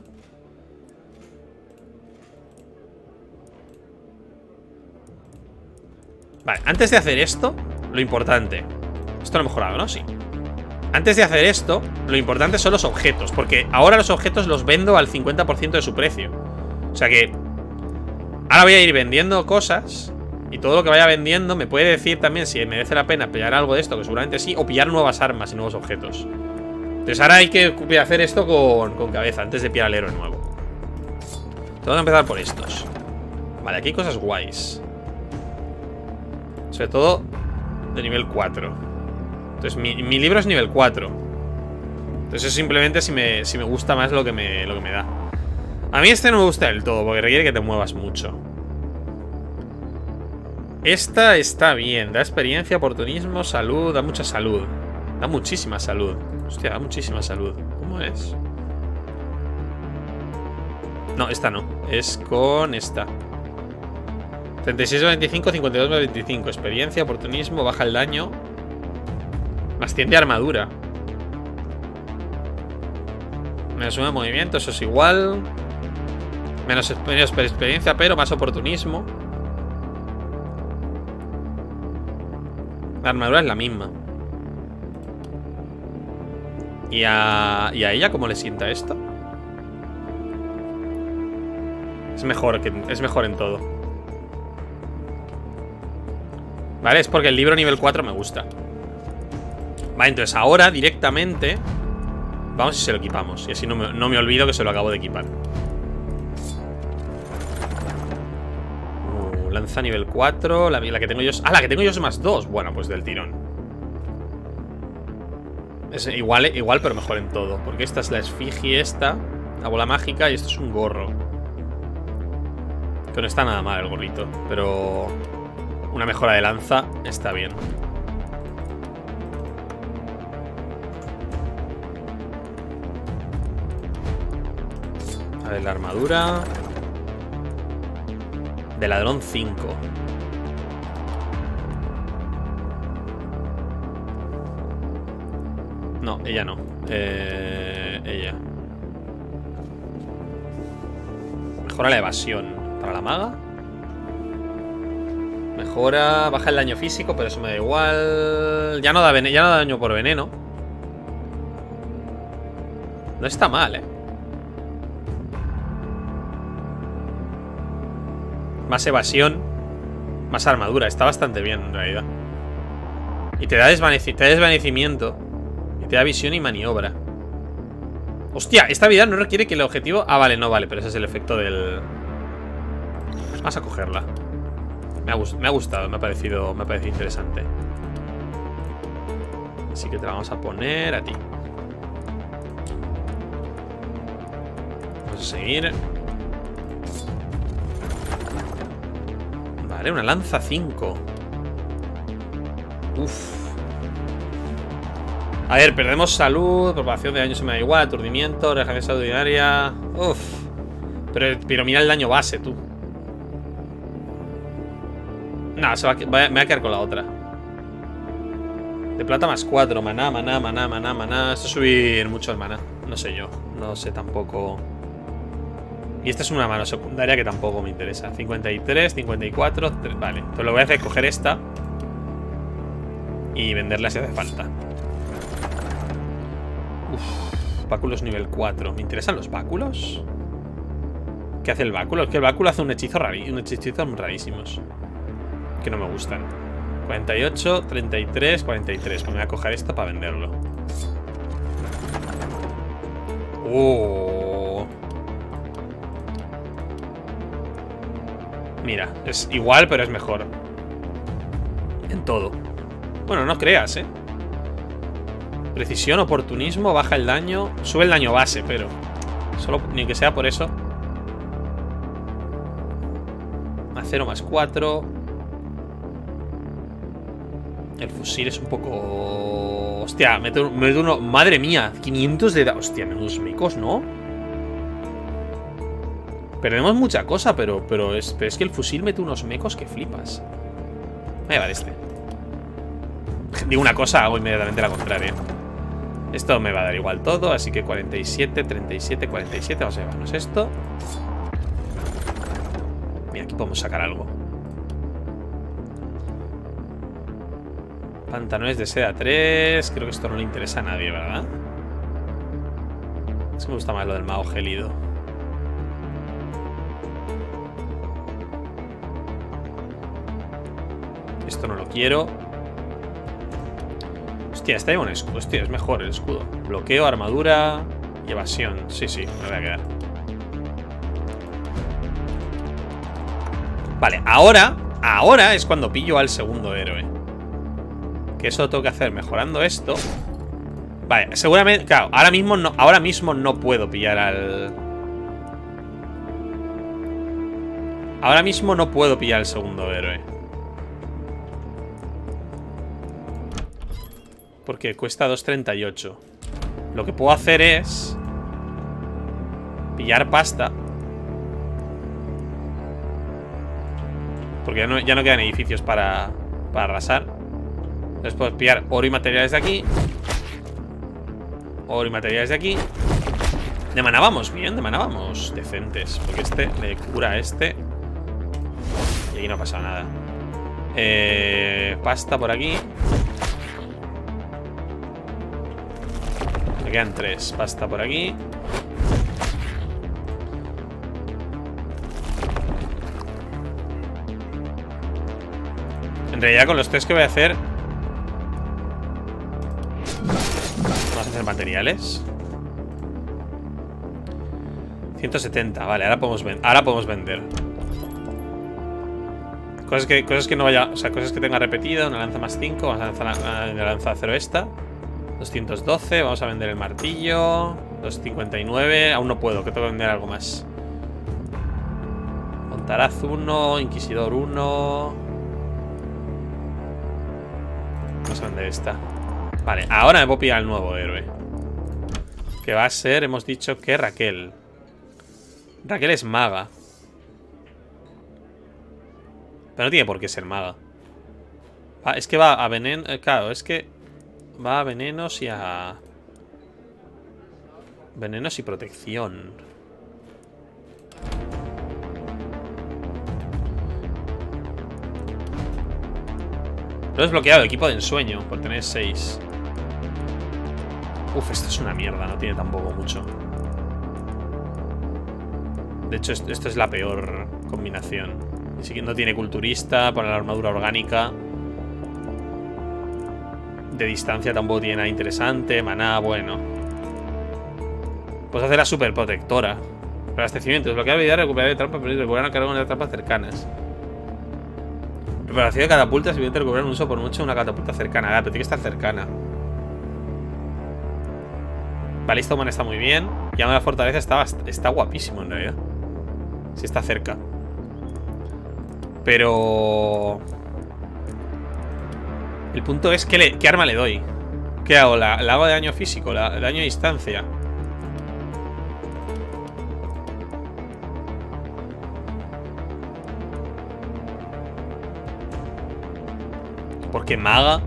Vale, antes de hacer esto, lo importante. Esto lo he mejorado, ¿no? Sí. Antes de hacer esto, lo importante son los objetos. Porque ahora los objetos los vendo al cincuenta por ciento de su precio. O sea que ahora voy a ir vendiendo cosas. Y todo lo que vaya vendiendo me puede decir también si merece la pena pillar algo de esto, que seguramente sí. O pillar nuevas armas y nuevos objetos. Entonces ahora hay que hacer esto con, con cabeza, antes de pillar al héroe nuevo. Tengo que empezar por estos. Vale, aquí hay cosas guays. Sobre todo de nivel cuatro. Entonces mi, mi libro es nivel cuatro. Entonces eso simplemente si me, si me gusta más lo que me, lo que me da. A mí este no me gusta del todo, porque requiere que te muevas mucho. Esta está bien. Da experiencia, oportunismo, salud. Da mucha salud. Da muchísima salud. Hostia, da muchísima salud. ¿Cómo es? No, esta no. Es con esta. treinta y seis más veinticinco, cincuenta y dos más veinticinco. Experiencia, oportunismo, baja el daño. Más cien de armadura. Menos uno de movimiento, eso es igual. Menos, menos experiencia, pero más oportunismo. La armadura es la misma. ¿Y a, ¿Y a ella cómo le sienta esto? Es mejor, que, es mejor en todo. Vale, es porque el libro nivel cuatro me gusta. Vale, entonces ahora directamente vamos y se lo equipamos. Y así no me, no me olvido que se lo acabo de equipar. uh, Lanza nivel cuatro. La, la que tengo yo es... Ah, la que tengo yo es más dos. Bueno, pues del tirón. Es igual, igual, pero mejor en todo. Porque esta es la esfinge esta, la bola mágica, y esto es un gorro. Que no está nada mal el gorrito, pero una mejora de lanza está bien. A ver, la armadura de ladrón cinco. No, ella no. Eh, ella. Mejora la evasión. Para la maga. Mejora. Baja el daño físico, pero eso me da igual. Ya no da, ya no da daño por veneno. No está mal, eh. Más evasión. Más armadura. Está bastante bien en realidad. Y te da, desvaneci te da desvanecimiento. Y te da visión y maniobra. Hostia, esta habilidad no requiere que el objetivo... Ah, vale, no vale, pero ese es el efecto del... Vamos a cogerla. Me ha, me ha gustado, me ha parecido, me ha parecido interesante. Así que te la vamos a poner a ti. Vamos a seguir. Vale, una lanza cinco. Uf. A ver, perdemos salud, propagación de daño se me da igual, aturdimiento, regeneración extraordinaria. Uf. Pero, pero mira el daño base, tú. No, se va, me voy a quedar con la otra. De plata más cuatro, maná, maná, maná, maná, maná. Esto es subir mucho el maná. No sé yo, no sé tampoco. Y esta es una mano secundaria que tampoco me interesa. cincuenta y tres, cincuenta y cuatro, vale. Entonces lo voy a hacer es coger esta y venderla si hace falta. Uf, báculos nivel cuatro. ¿Me interesan los báculos? ¿Qué hace el báculo? Es que el báculo hace un hechizo rarísimo, un hechizo rarísimos que no me gustan. cuarenta y ocho, treinta y tres, cuarenta y tres. Pues me voy a coger esto para venderlo. Oh. Mira, es igual, pero es mejor en todo. Bueno, no creas, eh. Precisión, oportunismo, baja el daño. Sube el daño base, pero solo ni que sea por eso. Más cero, más cuatro. El fusil es un poco... Hostia, mete uno... Madre mía, quinientos de... Hostia, menudos mecos, ¿no? Perdemos mucha cosa, pero, pero, es, pero es que el fusil mete unos mecos que flipas. Me va a llevar este. Digo una cosa, hago inmediatamente la contraria. Esto me va a dar igual todo, así que cuarenta y siete, treinta y siete, cuarenta y siete. Vamos a llevarnos esto. Mira, aquí podemos sacar algo. Pantalones de seda tres. Creo que esto no le interesa a nadie, ¿verdad? Es que me gusta más lo del mago gélido. Esto no lo quiero. Hostia, está ahí un escudo. Hostia, es mejor el escudo. Bloqueo, armadura y evasión. Sí, sí, me voy a quedar. Vale, ahora Ahora es cuando pillo al segundo héroe. Que eso lo tengo que hacer mejorando esto. Vale, seguramente, claro, ahora mismo no, ahora mismo no puedo pillar al... Ahora mismo no puedo pillar al segundo héroe. Porque cuesta dos treinta y ocho. Lo que puedo hacer es pillar pasta. Porque ya no, ya no quedan edificios para, para arrasar. Entonces puedo pillar oro y materiales de aquí. Oro y materiales de aquí. De maná vamos bien, de maná vamos decentes. Porque este le cura a este. Y aquí no pasa nada. Eh, pasta por aquí. Me quedan tres. Pasta por aquí. En realidad con los tres que voy a hacer, vamos a hacer materiales. ciento setenta, vale, ahora podemos, ven ahora podemos vender. Cosas que, cosas que no vaya, o sea, cosas que tenga repetida. Una lanza más cinco, vamos a lanzar la, la lanza de acero esta. doscientos doce, vamos a vender el martillo. doscientos cincuenta y nueve, aún no puedo, que tengo que vender algo más. Montaraz uno, Inquisidor uno. Vamos a vender esta. Vale, ahora me puedo pillar el nuevo héroe. Que va a ser, hemos dicho que Raquel. Raquel es maga. Pero no tiene por qué ser maga. Va, es que va a veneno. Eh, claro, es que va a venenos y a... Venenos y protección. Lo he desbloqueado, equipo de ensueño, por tener seis. Uf, esto es una mierda, no tiene tampoco mucho. De hecho, esto, esto es la peor combinación. Así que no tiene culturista, pone la armadura orgánica. De distancia tampoco tiene nada interesante. Maná, bueno. Puedes hacer la super protectora. Abastecimiento, desbloquear habilidad, recuperar de trampas, pero recuperar una carga de trampas cercanas. Preparación de catapultas, si evidente recuperar un uso por mucho una catapulta cercana. Ah, pero tiene que estar cercana. Balista humana está muy bien. Llama de la fortaleza está, está guapísimo en realidad. Si está cerca. Pero... El punto es ¿qué, le, qué arma le doy? ¿Qué hago? ¿La, la hago de daño físico? ¿La, ¿La daño a distancia? Porque maga.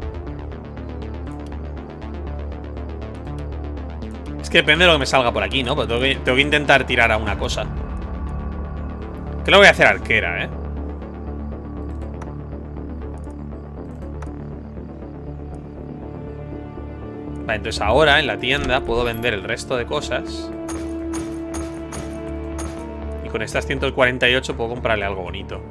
Es que depende de lo que me salga por aquí, ¿no? Pero tengo que, tengo que intentar tirar a una cosa. Creo que lo voy a hacer arquera, ¿eh? Vale, entonces ahora en la tienda puedo vender el resto de cosas. Y con estas ciento cuarenta y ocho puedo comprarle algo bonito.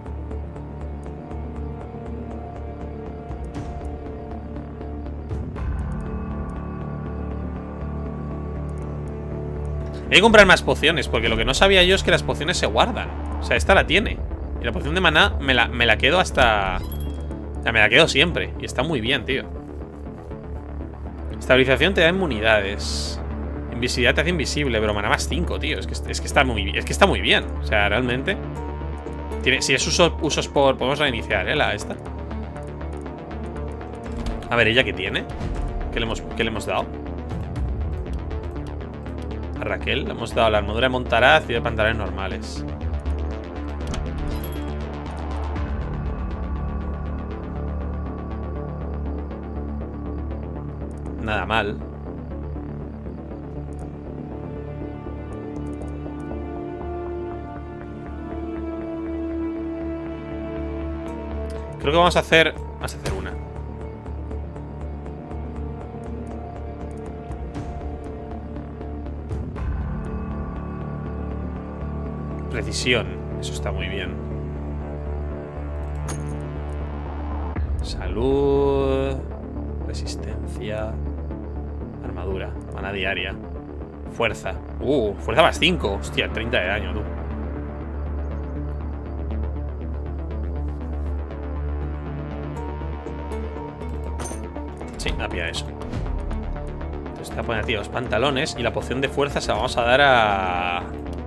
Hay que comprar más pociones, porque lo que no sabía yo es que las pociones se guardan. O sea, esta la tiene. Y la poción de maná me la, me la quedo hasta... O sea, me la quedo siempre. Y está muy bien, tío. Estabilización te da inmunidades. Invisibilidad te hace invisible, pero maná más cinco, tío. Es que, es que, está, muy, es que está muy bien. O sea, realmente... Tiene, si es uso, usos por... Podemos reiniciar, ¿eh? La esta. A ver, ¿ella qué tiene? ¿Qué le hemos, qué le hemos dado? A Raquel le hemos dado la armadura de Montaraz y de pantalones normales. Nada mal. Creo que vamos a hacer... Vamos a hacer una. Precisión, eso está muy bien. Salud. Resistencia. Armadura, mana diaria. Fuerza. Uh, fuerza más cinco. Hostia, treinta de daño, tú. Sí, me pilla eso. Entonces te ponen a ti los pantalones. Y la poción de fuerza se la vamos a dar a...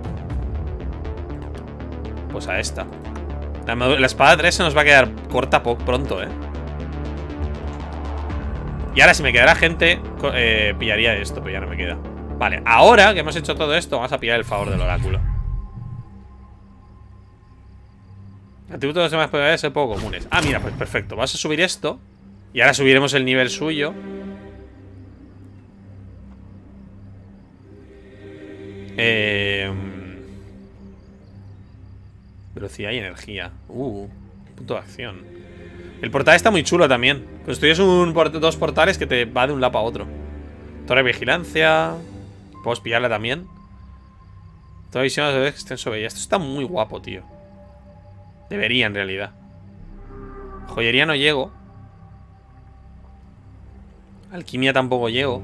Pues a esta. La, la espada tres se nos va a quedar corta pronto, eh. Y ahora si me quedara gente eh, pillaría esto, pero ya no me queda. Vale, ahora que hemos hecho todo esto, vamos a pillar el favor del oráculo. Atributos de los demás propiedades son poco comunes. Ah, mira, pues perfecto. Vamos a subir esto. Y ahora subiremos el nivel suyo. Eh... Velocidad y energía. Uh, punto de acción. El portal está muy chulo también. Construyes un, dos portales que te va de un lado a otro. Torre de vigilancia. Podemos pillarla también. Toda visión de que estén sobre ella. Esto está muy guapo, tío. Debería, en realidad. Joyería no llego. Alquimia tampoco llego.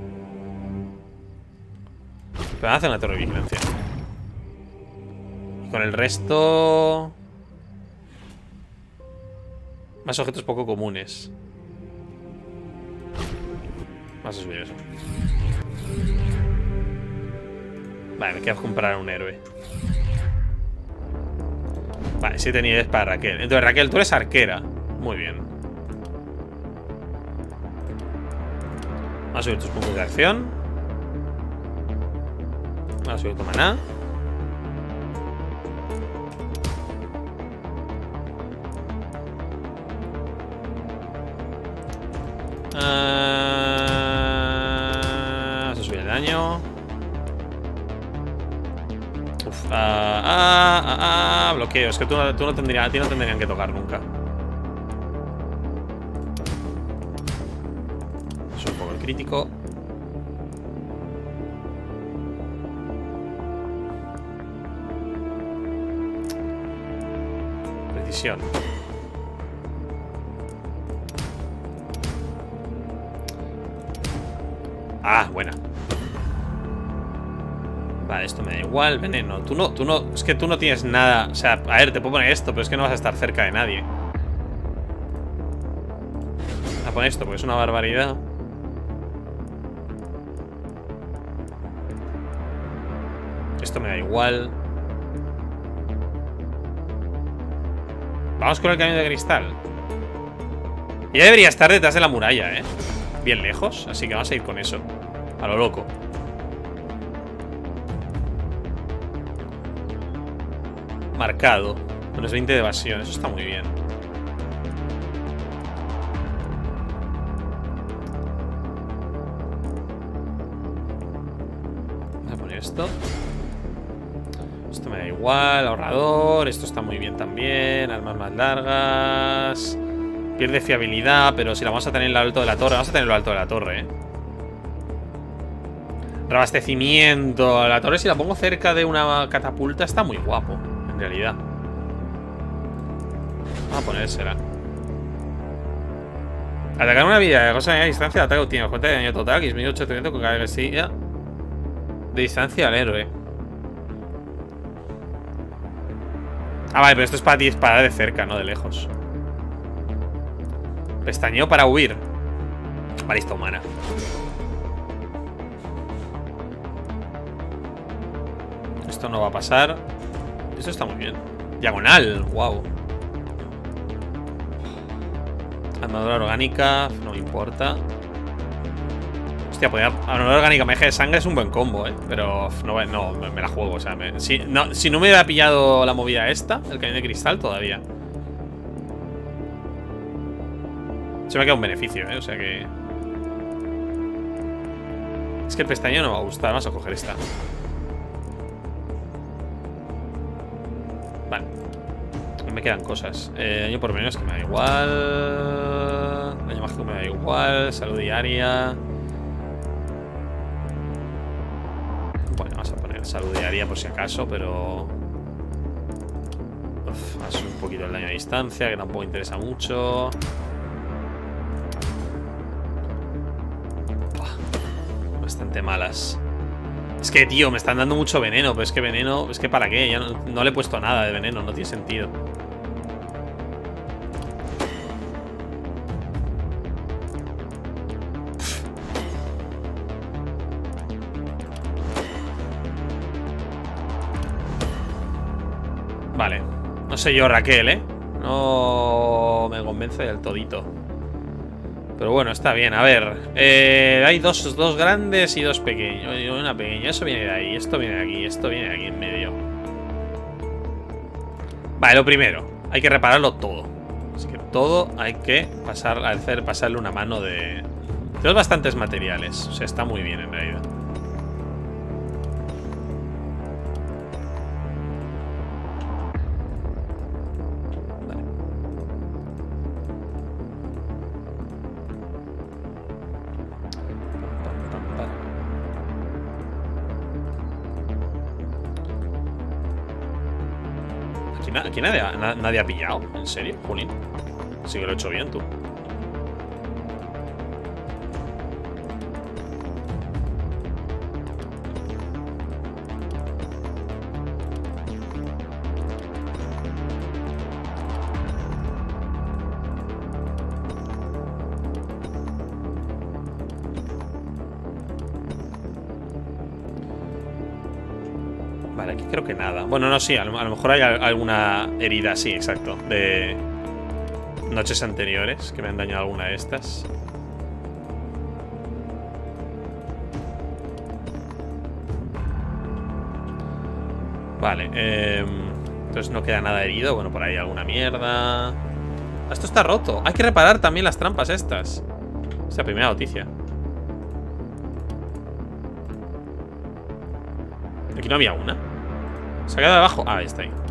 Pero van a hacer una torre de vigilancia. Y con el resto... Más objetos poco comunes. Vamos a subir eso. Vale, me queda comprar un héroe. Vale, siete niveles para Raquel. Entonces, Raquel, tú eres arquera. Muy bien. Vamos a subir tus puntos de acción. Vamos a subir tu maná. Uh, vamos a subir el daño. Uf, ah, ah, ah, ah, bloqueo. Es que tú, no, tú no tendrías, a ti no tendrían que tocar nunca. Es un poco el crítico. Precisión. Ah, buena. Vale, esto me da igual. Veneno. Tú no, tú no. Es que tú no tienes nada. O sea, a ver, te puedo poner esto, pero es que no vas a estar cerca de nadie. Voy a poner esto porque es una barbaridad. Esto me da igual. Vamos con el camino de cristal. Ya debería estar detrás de la muralla, eh. Bien lejos, así que vamos a ir con eso. A lo loco. Marcado. Menos veinte de evasión, eso está muy bien. Voy a poner esto. Esto me da igual, ahorrador. Esto está muy bien también. Armas más largas. Pierde fiabilidad, pero si la vamos a tener en lo alto de la torre. Vamos a tener en lo alto de la torre, eh. Reabastecimiento. La torre, si la pongo cerca de una catapulta, está muy guapo, en realidad. Vamos a ponérsela. Atacar una vida de cosa a distancia de ataque obtiene cuenta de daño total, que es mil ochocientos con cada agresividad de distancia al héroe. Ah, vale, pero esto es para disparar de cerca, no de lejos. Pestañeo para huir. Balista humana. Esto no va a pasar. Esto está muy bien. Diagonal, wow. Armadura orgánica, no me importa. Hostia, podría... Armadura orgánica, magia de sangre es un buen combo, eh. Pero no, no me, me la juego, o sea, me, si, no, si no me hubiera pillado la movida esta, el cañón de cristal, todavía. Se me ha quedado un beneficio, ¿eh? O sea que... Es que el pestañeo no me va a gustar. Vamos a coger esta. Vale. Me quedan cosas. Eh, daño por menos que me da igual. Daño mágico me da igual. Salud diaria. Bueno, vamos a poner salud diaria por si acaso, pero... Uf, vamos a subir un poquito el daño a distancia, que tampoco interesa mucho. Bastante malas. Es que, tío, me están dando mucho veneno. Pero es que veneno... Es que ¿para qué? Ya no, no le he puesto nada de veneno. No tiene sentido. Vale. No sé yo, Raquel, ¿eh? No me convence del todito. Pero bueno, está bien. A ver, eh, hay dos, dos grandes y dos pequeños. Una pequeña, eso viene de ahí. Esto viene de aquí, esto viene de aquí en medio. Vale, lo primero, hay que repararlo todo. Así que todo hay que pasar, hacer, pasarle una mano de... Tenemos bastantes materiales. O sea, está muy bien en realidad. Aquí, na aquí nadie, na nadie ha pillado. ¿En serio, Jolín? Sí que lo he hecho bien, tú. Vale, aquí creo que nada. Bueno, no, sí, a lo, a lo mejor hay alguna herida, sí, exacto, de noches anteriores que me han dañado alguna de estas. Vale, eh, entonces no queda nada herido. Bueno, por ahí alguna mierda. Esto está roto. Hay que reparar también las trampas estas. Esta es la primera noticia. Aquí no había una. ¿Se ha quedado abajo? Ah, ahí está ahí.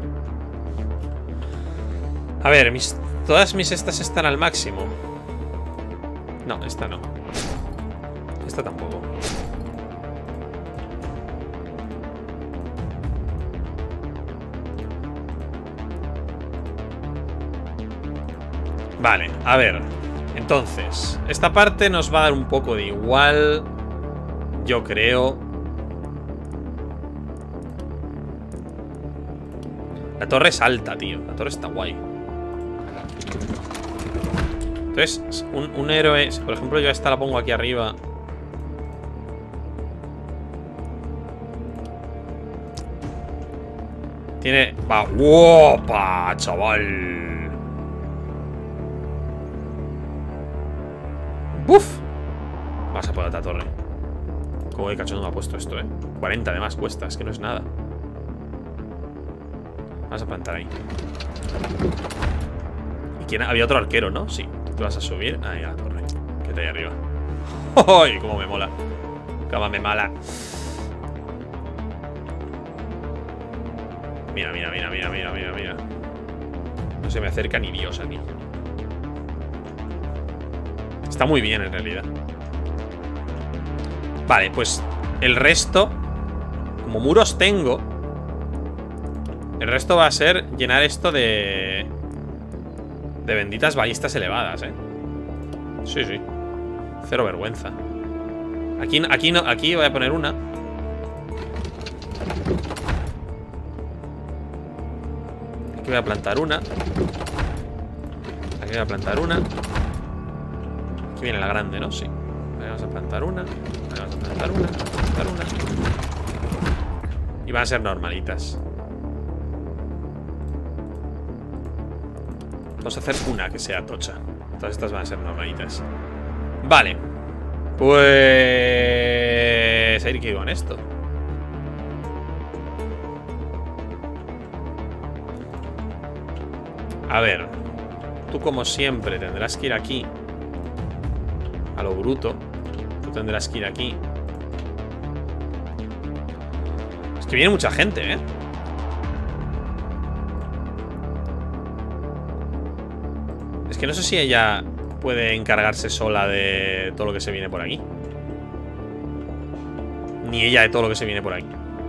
A ver, mis, todas mis estas están al máximo. No, esta no. Esta tampoco. Vale, a ver. Entonces, esta parte nos va a dar un poco de igual. Yo creo. La torre es alta, tío. La torre está guay. Entonces, un, un héroe... Si por ejemplo yo esta la pongo aquí arriba... Tiene... Va guapa, chaval. ¡Buf! Vamos a por otra torre. Como de cachondo me ha puesto esto, eh. cuarenta además cuesta, es que no es nada. Vamos a plantar ahí. ¿Y quién? Había otro arquero, ¿no? Sí. Te vas a subir ahí a la torre. Que está ahí arriba. ¡Ay! Cómo me mola. Cómo me mala. Mira, mira, mira, mira, mira, mira, mira. No se me acerca ni Dios aquí. Está muy bien en realidad. Vale, pues el resto, como muros tengo, el resto va a ser llenar esto de De benditas ballistas elevadas, eh. Sí, sí. Cero vergüenza. Aquí, aquí, no, aquí voy a poner una. Aquí voy a plantar una. Aquí voy a plantar una. Aquí viene la grande, ¿no? Sí. Vamos a plantar una. Vamos a plantar una. Vamos a plantar una. Y van a ser normalitas. Vamos a hacer una que sea tocha. Todas estas van a ser normalitas. Vale. Pues... hay que ir con esto. A ver. Tú como siempre tendrás que ir aquí. A lo bruto. Tú tendrás que ir aquí. Es que viene mucha gente, ¿eh? Es que no sé si ella puede encargarse sola de todo lo que se viene por aquí. Ni ella de todo lo que se viene por aquí.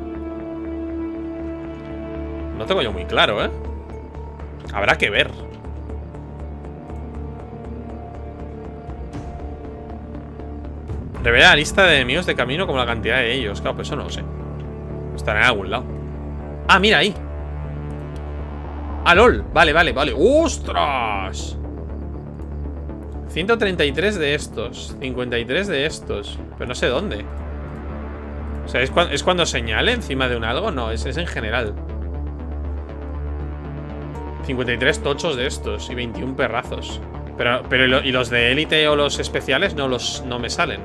No tengo yo muy claro, ¿eh? Habrá que ver. Revela la lista de enemigos de camino como la cantidad de ellos. Claro, pues eso no lo sé. Estará en algún lado. Ah, mira ahí. Ah, lol. Vale, vale, vale. ¡Ostras! ciento treinta y tres de estos. cincuenta y tres de estos. Pero no sé dónde. O sea, ¿es, cu ¿es cuando señale encima de un algo? No, es, es en general. cincuenta y tres tochos de estos. Y veintiún perrazos. Pero, pero ¿y los de élite o los especiales no, los, no me salen?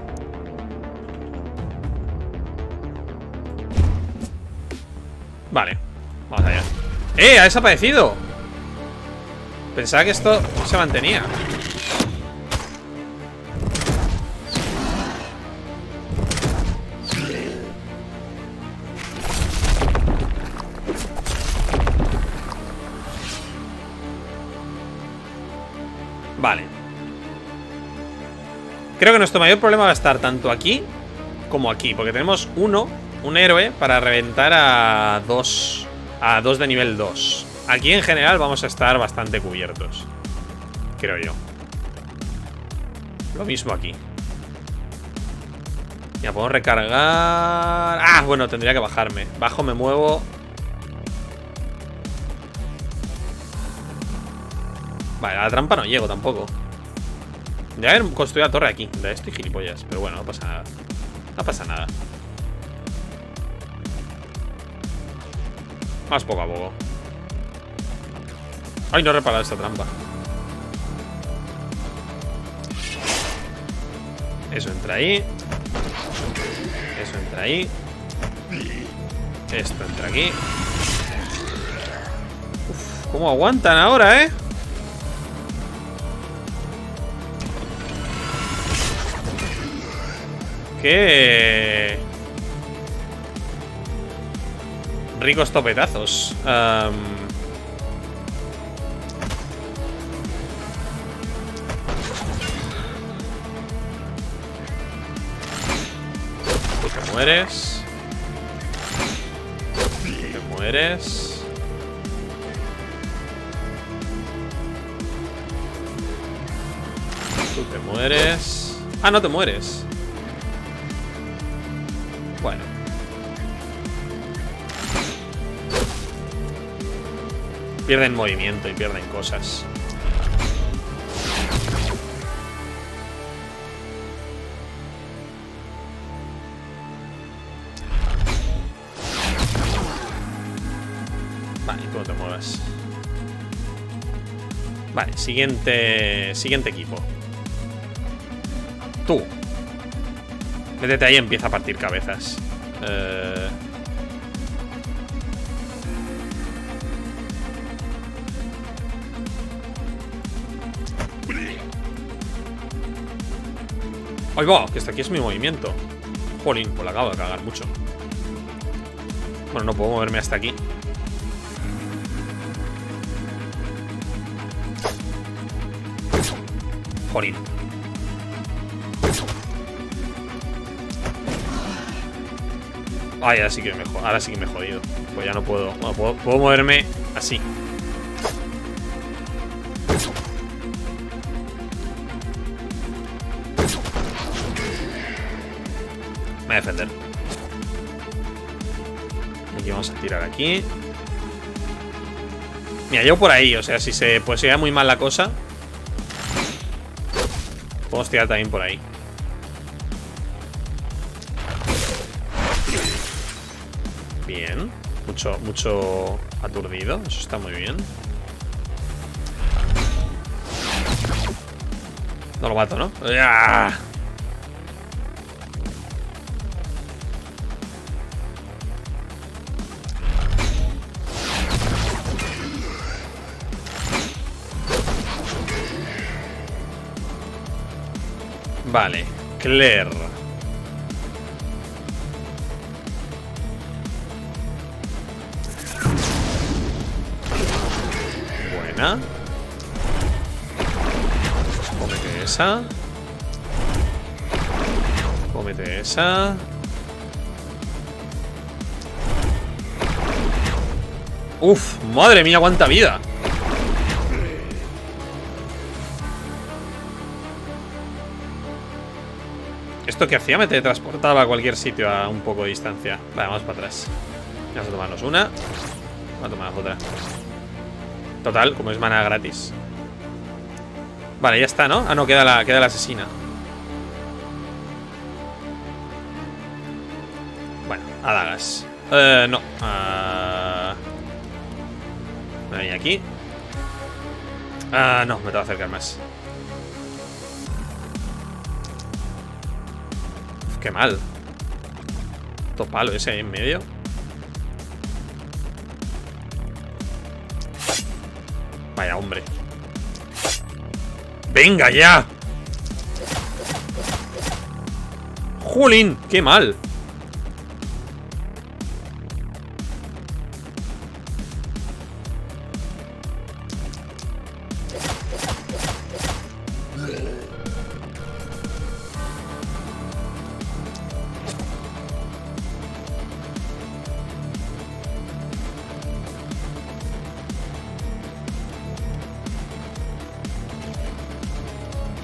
Vale. Vamos allá. ¡Eh! ¡Ha desaparecido! Pensaba que esto se mantenía. Vale. Creo que nuestro mayor problema va a estar tanto aquí como aquí, porque tenemos uno, un héroe, para reventar a dos A dos de nivel dos. Aquí en general vamos a estar bastante cubiertos, creo yo. Lo mismo aquí. Ya puedo recargar. Ah, bueno, tendría que bajarme. Bajo, me muevo. Vale, a la trampa no llego tampoco. Ya haber construido la torre aquí. De esto y gilipollas. Pero bueno, no pasa nada. No pasa nada. Más poco a poco. Ay, no he reparado esta trampa. Eso entra ahí. Eso entra ahí. Esto entra aquí. Uf, ¿cómo aguantan ahora, eh? ¡Qué ricos topetazos! Um... Tú te mueres. Tú te mueres. Tú te mueres. Ah, no te mueres. Bueno. Pierden movimiento y pierden cosas. Vale, tú no te muevas. Vale, siguiente. Siguiente equipo. Tú. Métete ahí y empieza a partir cabezas. Eh... ¡Ay, va! Que hasta aquí es mi movimiento. Jolín, pues la acabo de cagar mucho. Bueno, no puedo moverme hasta aquí. Jolín. Ay, ahora sí que me, ahora sí que me he jodido. Pues ya no puedo. Bueno, puedo, puedo moverme así. Me voy a defender. Aquí vamos a tirar aquí. Mira, yo por ahí. O sea, si se pues se ve muy mal la cosa, podemos tirar también por ahí. Bien. Mucho, mucho aturdido. Eso está muy bien. No lo mato, ¿no? ¡Ah! Vale, Claire. Buena. Cómete esa. Cómete esa. Uf, madre mía, cuánta vida. ¿Esto que hacía? Me teletransportaba a cualquier sitio a un poco de distancia. Vale, vamos para atrás. Vamos a tomarnos una. Vamos a tomar otra. Total, como es mana gratis. Vale, ya está, ¿no? Ah, no, queda la, queda la asesina. Bueno, adagas. Eh, no. Uh... Me voy aquí. Ah, no, me tengo que acercar más. Qué mal. Topalo ese ahí en medio. Vaya hombre. ¡Venga ya! ¡Jolín! ¡Qué mal!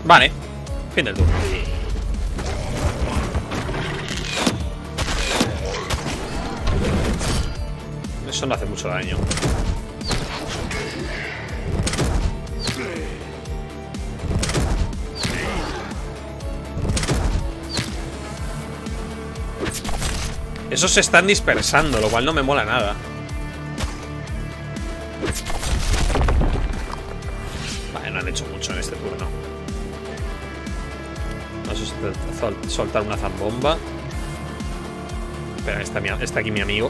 Vale, fin del turno. Eso no hace mucho daño. Esos se están dispersando, lo cual no me mola nada. Vale, no han hecho mucho en este turno. Vamos a sol soltar una zambomba. Espera, está, mi, está aquí mi amigo.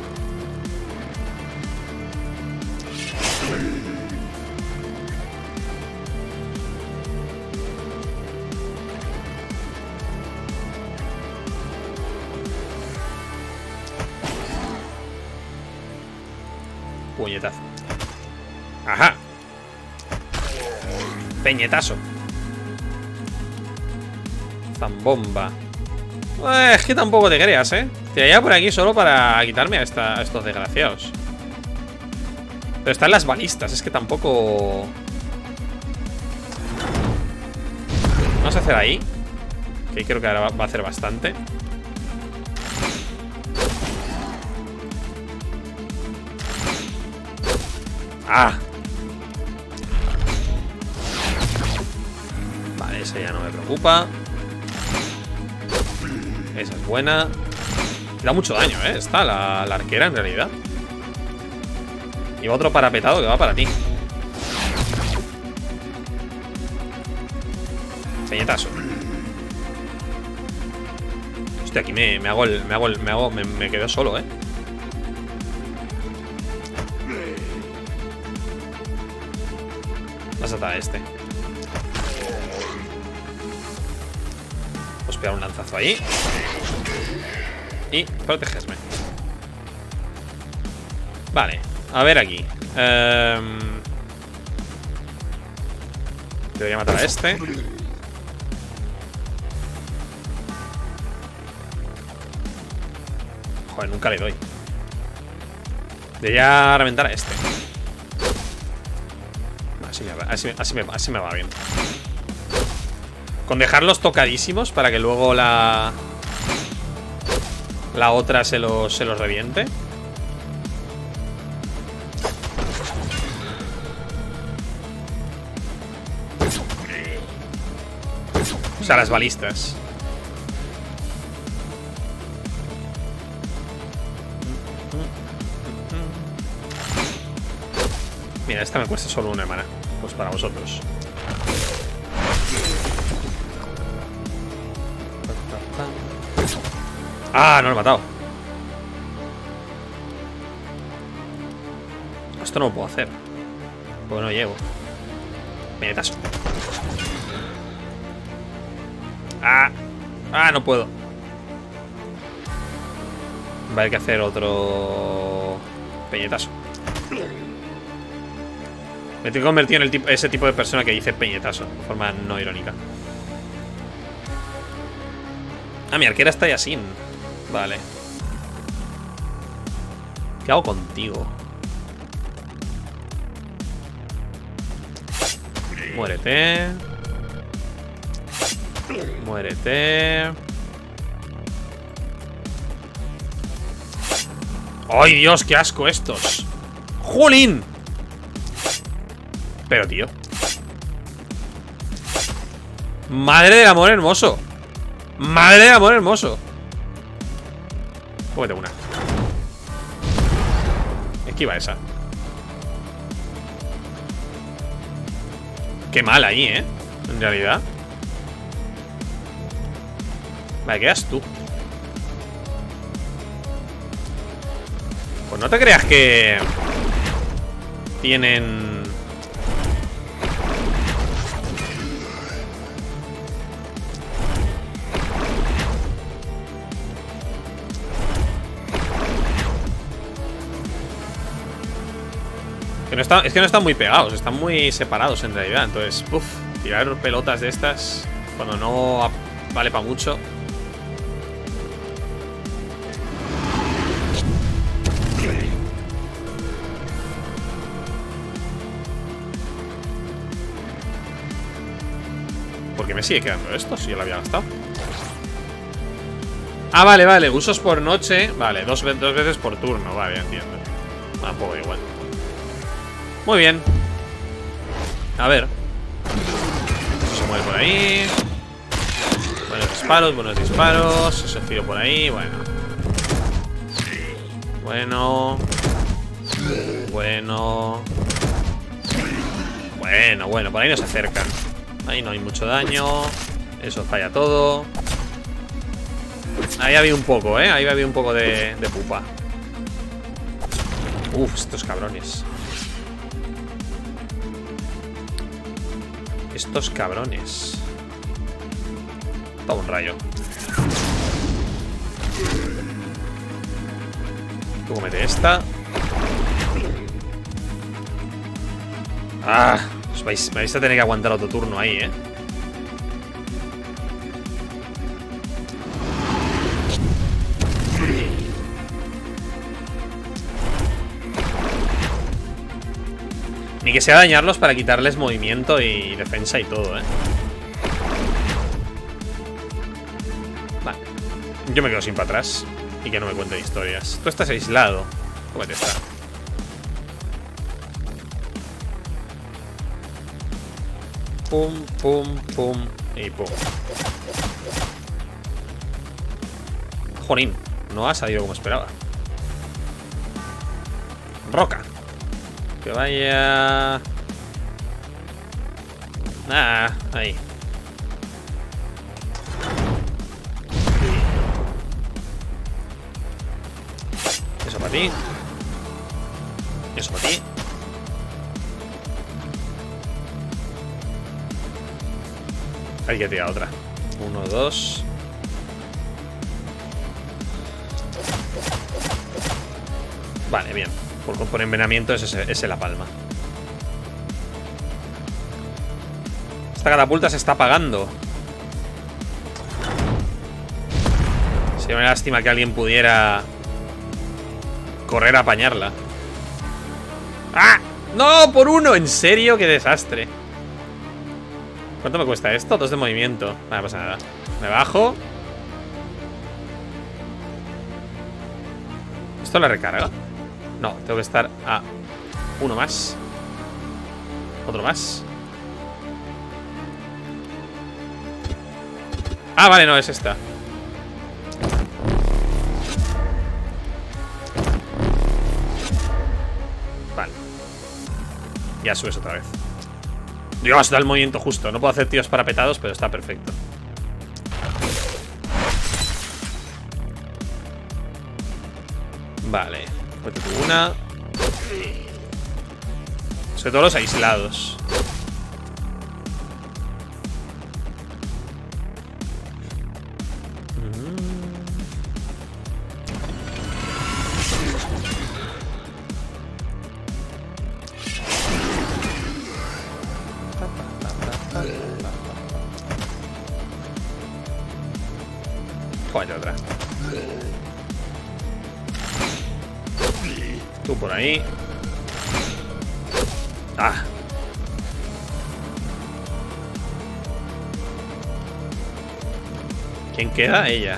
Puñetazo. Ajá. Peñetazo. Zambomba. Eh, es que tampoco te creas, ¿eh? Te vaya por aquí solo para quitarme a, esta, a estos desgraciados. Pero están las balistas, es que tampoco... Vamos a hacer ahí. Que creo que ahora va a hacer bastante. ¡Ah! Vale, esa ya no me preocupa. Esa es buena. Da mucho daño, ¿eh? Está la, la arquera en realidad. Y otro parapetado que va para ti. Peñetazo. Hostia, aquí me, me hago el... Me hago el... Me hago... Me, me quedo solo, ¿eh? Vas a atar a este. Vamos a pegar un lanzazo ahí. Y protegerme. Vale, a ver aquí. um, Debería matar a este. Joder, nunca le doy. Debería reventar a este. Así me, así, así, me, así me va bien. Con dejarlos tocadísimos para que luego la... La otra se los, se los reviente. O sea, las balistas. Mira, esta me cuesta solo una mana. Pues para vosotros. Ah, no lo he matado. Esto no lo puedo hacer porque no llego. Peñetazo. Ah, ah, no puedo. Va a haber que hacer otro peñetazo. Me tengo que convertir en el tipo, ese tipo de persona que dice peñetazo de forma no irónica. Ah, mi arquera está ya sin. Vale. ¿Qué hago contigo? Muérete. Muérete. ¡Ay, Dios! ¡Qué asco estos! ¡Jolín! Pero, tío. Madre del amor hermoso. Madre del amor hermoso. Cómete una. Esquiva esa. Qué mal ahí, ¿eh? En realidad. Vale, quedas tú. Pues no te creas que tienen... Que no está, es que no están muy pegados, están muy separados en realidad. Entonces, uff, tirar pelotas de estas cuando no vale para mucho. qué me sigue quedando esto? Si yo lo había gastado. Ah, vale, vale. Usos por noche. Vale, dos, dos veces por turno. Vale, ya entiendo. Ah, un poco igual. Muy bien. A ver. Eso se mueve por ahí. Buenos disparos, buenos disparos. Ese giro por ahí, bueno. Bueno. Bueno. Bueno, bueno, por ahí no se acercan. Ahí no hay mucho daño. Eso falla todo. Ahí había un poco, ¿eh? Ahí había un poco de, de pupa. Uf, estos cabrones. Estos cabrones. Toma un rayo. Tú comete esta. Ah, os vais, me vais a tener que aguantar otro turno ahí, ¿eh? Ni que sea dañarlos para quitarles movimiento y defensa y todo, ¿eh? Vale. Yo me quedo sin para atrás. Y que no me cuente historias. Tú estás aislado. Cómete esta. Pum, pum, pum. Y pum. Jorín. No ha salido como esperaba. Roca. Que vaya... Ah, ahí. Eso para ti. Eso para ti. Hay que tirar otra. Uno, dos. Vale, bien. Por, por envenenamiento ese, ese es la palma. Esta catapulta se está apagando. Sería una lástima que alguien pudiera correr a apañarla. ¡Ah! ¡No! ¡Por uno! ¿En serio? ¡Qué desastre! ¿Cuánto me cuesta esto? Dos de movimiento. No pasa nada. Me bajo. ¿Esto la recarga? No, tengo que estar a uno más. Otro más. Ah, vale, no, es esta. Vale. Ya subes otra vez. Dios, da el movimiento justo. No puedo hacer tiros parapetados, pero está perfecto. Vale. Métete una. Sobre todo los aislados. Joder, otra. Tú por ahí. Ah. ¿Quién queda? Ella.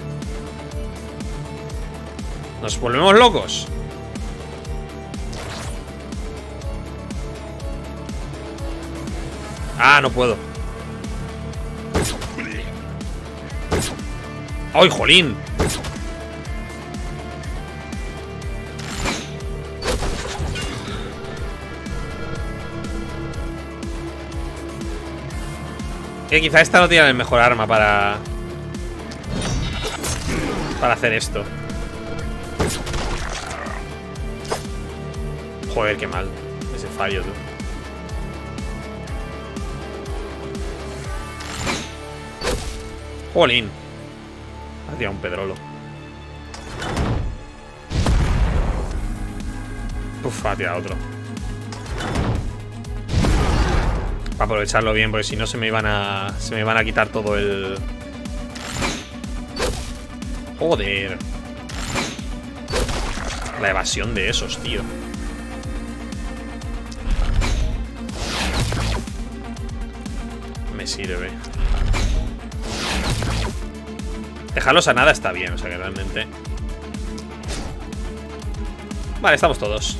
¿Nos volvemos locos? Ah, no puedo. ¡Ay, jolín! Que quizá esta no tiene el mejor arma para... Para hacer esto. Joder, qué mal. Ese fallo, tú. Jolín. Hacía un pedrolo. Uf, ha tirado otro. Para aprovecharlo bien, porque si no se me iban a. Se me van a quitar todo el. Joder. La evasión de esos, tío. Me sirve. Dejarlos a nada está bien, o sea que realmente... Vale, estamos todos.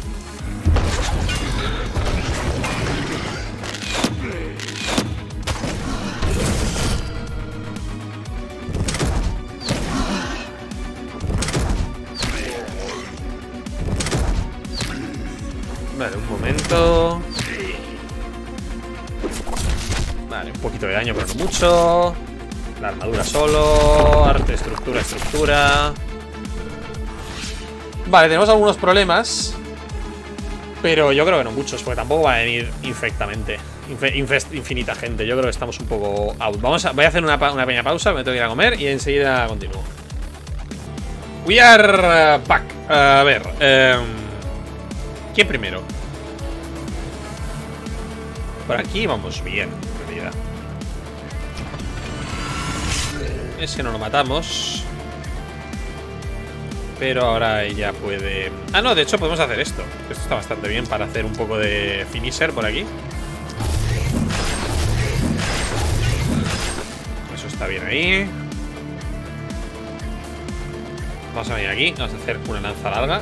Vale, un momento. Vale, un poquito de daño, pero no mucho. La armadura solo. Arte, estructura, estructura. Vale, tenemos algunos problemas. Pero yo creo que no muchos, porque tampoco va a venir infectamente. Infe, infest, infinita gente. Yo creo que estamos un poco out. Vamos a, voy a hacer una, una pequeña pausa. Me tengo que ir a comer y enseguida continúo. We are back. A ver. Um, ¿Quién primero? Por aquí vamos bien, en realidad. Ese no lo matamos. Pero ahora ella puede... Ah, no, de hecho podemos hacer esto. Esto está bastante bien para hacer un poco de finisher por aquí. Eso está bien ahí. Vamos a venir aquí. Vamos a hacer una lanza larga.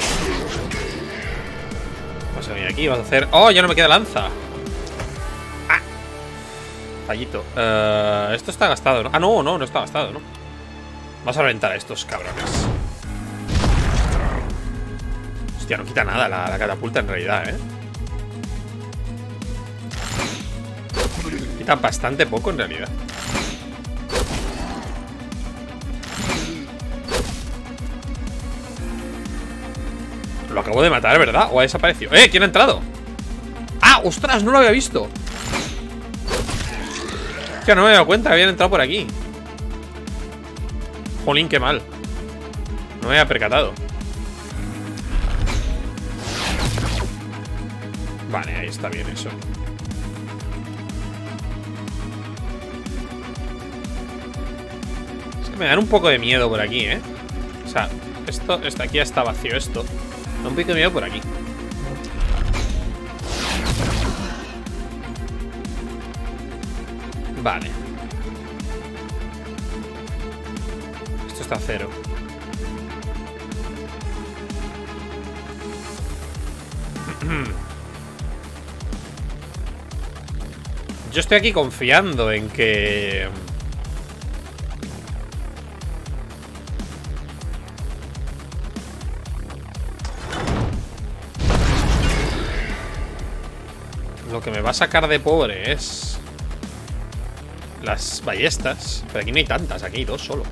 Vamos a venir aquí. Vamos a hacer... ¡Oh, ya no me queda lanza! ¡Ah! Fallito. Uh, esto está gastado, ¿no? Ah, no, no, no está gastado, ¿no? Vamos a reventar a estos cabrones. Hostia, no quita nada la, la catapulta en realidad, ¿eh? Quita bastante poco en realidad. Lo acabo de matar, ¿verdad? ¿O ha desaparecido? ¡Eh! ¿Quién ha entrado? ¡Ah! ¡Ostras! No lo había visto. Que no me he dado cuenta que habían entrado por aquí. Jolín, qué mal. No me había percatado. Vale, ahí está bien eso. Es que me dan un poco de miedo por aquí, ¿eh? O sea, esto, esto aquí ya está vacío esto. Da un poquito de miedo por aquí. Vale. Esto está a cero. Yo estoy aquí confiando en que... Lo que me va a sacar de pobre es... las ballestas. Pero aquí no hay tantas, aquí hay dos solo.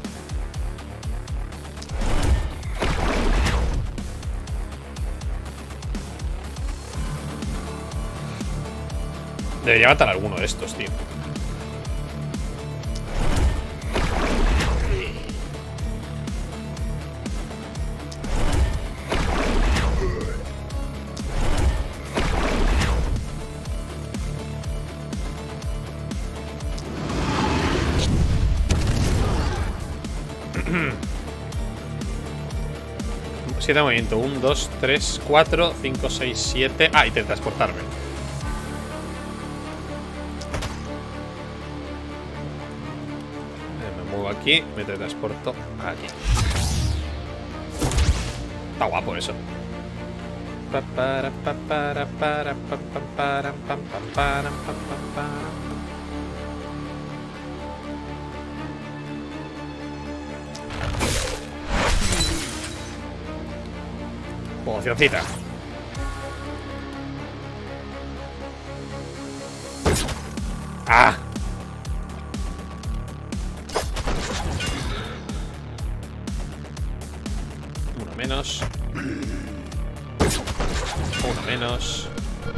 Debería matar a alguno de estos, tío. siete movimiento. uno, dos, tres, cuatro, cinco, seis, siete. Ah, y teletransportarme. Me muevo aquí, me teletransporto aquí. Está guapo eso. Pocioncita. ¡Ah! Uno menos. Uno menos.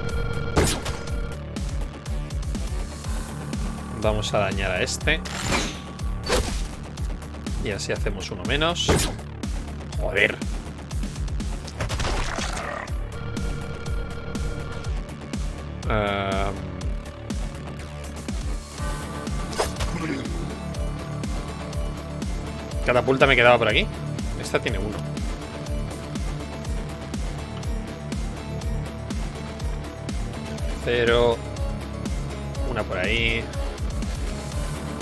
Vamos a dañar a este. Y así hacemos uno menos. Joder. Uh... Catapulta me quedaba por aquí. Esta tiene uno. Cero. Una por ahí.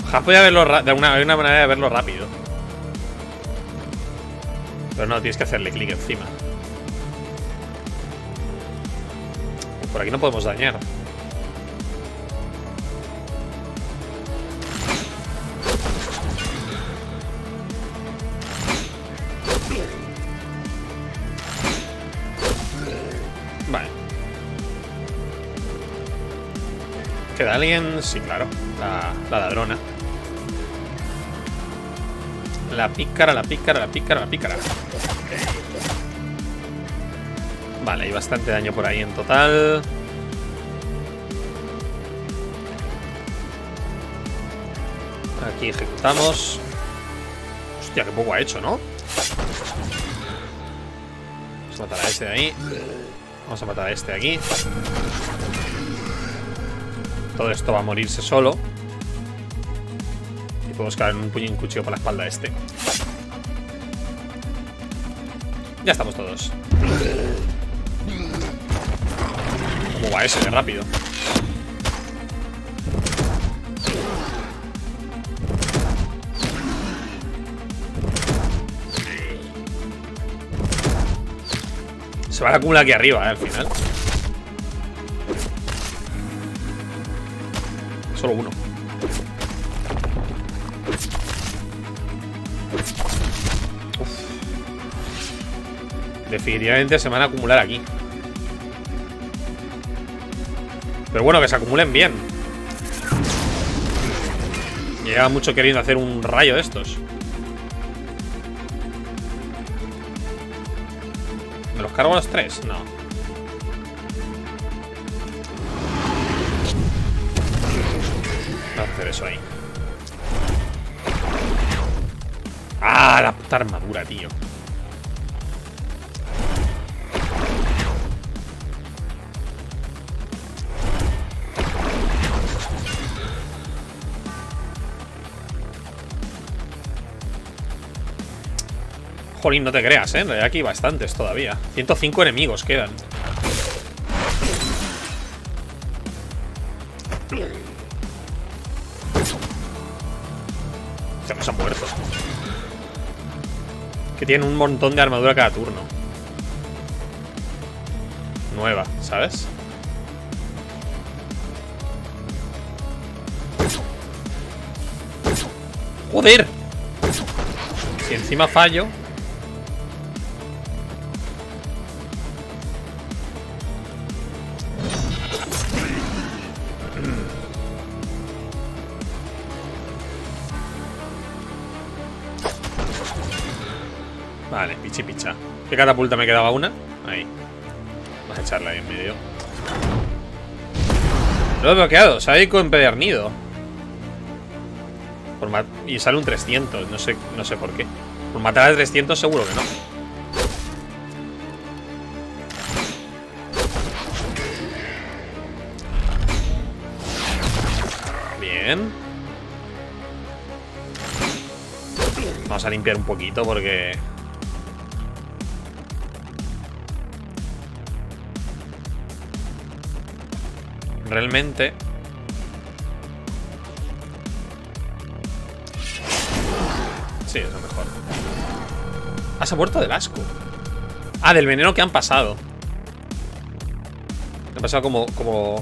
Ojalá podía verlo de una, de una manera de verlo rápido. Pero no, tienes que hacerle clic encima. Por aquí no podemos dañar. Vale. ¿Queda alguien? Sí, claro. La, la ladrona. La pícara, la pícara, la pícara, la pícara. Vale, hay bastante daño por ahí en total. Aquí ejecutamos. Hostia, qué poco ha hecho, ¿no? Vamos a matar a este de ahí. Vamos a matar a este de aquí. Todo esto va a morirse solo. Y podemos caer en un puño y un cuchillo por la espalda a este. Ya estamos todos. ¿Cómo va ese de rápido? Se va a acumular aquí arriba, eh, al final. Solo uno. Uf. Definitivamente se van a acumular aquí. Pero bueno, que se acumulen bien. Lleva mucho queriendo hacer un rayo de estos. ¿Me los cargo a los tres? No. Vamos a hacer eso ahí. ¡Ah! La puta armadura, tío. Jolín, no te creas, ¿eh? En realidad aquí hay bastantes todavía. ciento cinco enemigos quedan. Se nos han muerto. Que tienen un montón de armadura cada turno. Nueva, ¿sabes? ¡Joder! Si encima fallo. Vale, pichi picha. ¿Qué catapulta me quedaba una? Ahí. Vamos a echarla ahí en medio. Lo he bloqueado, se ha ido empedernido. Por y sale un trescientos, no sé, no sé por qué. Por matar a trescientos seguro que no. Bien. Vamos a limpiar un poquito porque... realmente... sí, es lo mejor. Ah, se ha muerto del asco. Ah, del veneno que han pasado. Le ha pasado como... como...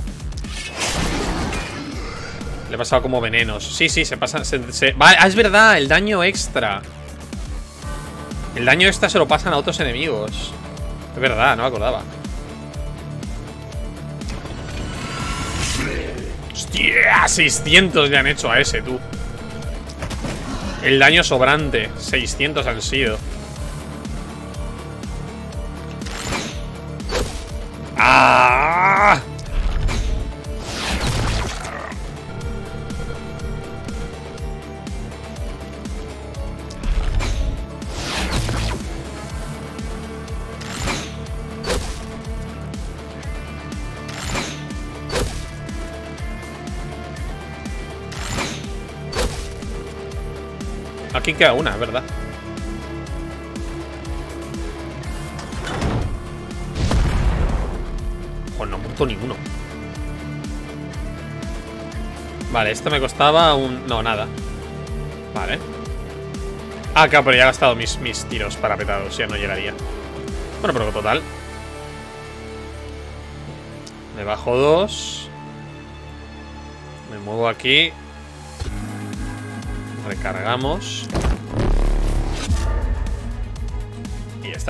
Le ha pasado como venenos. Sí, sí, se pasan... Se, se... Vale, ah, es verdad, el daño extra. El daño extra se lo pasan a otros enemigos. Es verdad, no me acordaba. ¡Hostia! seiscientos le han hecho a ese, tú. El daño sobrante. seiscientos han sido. ¡Ah! Aquí queda una, es verdad. Joder, no ha muerto ninguno. Vale, esto me costaba un... No, nada. Vale. Ah, claro, pero ya he gastado mis, mis tiros parapetados. Ya no llegaría. Bueno, pero total. Me bajo dos. Me muevo aquí. Recargamos. Y ya está.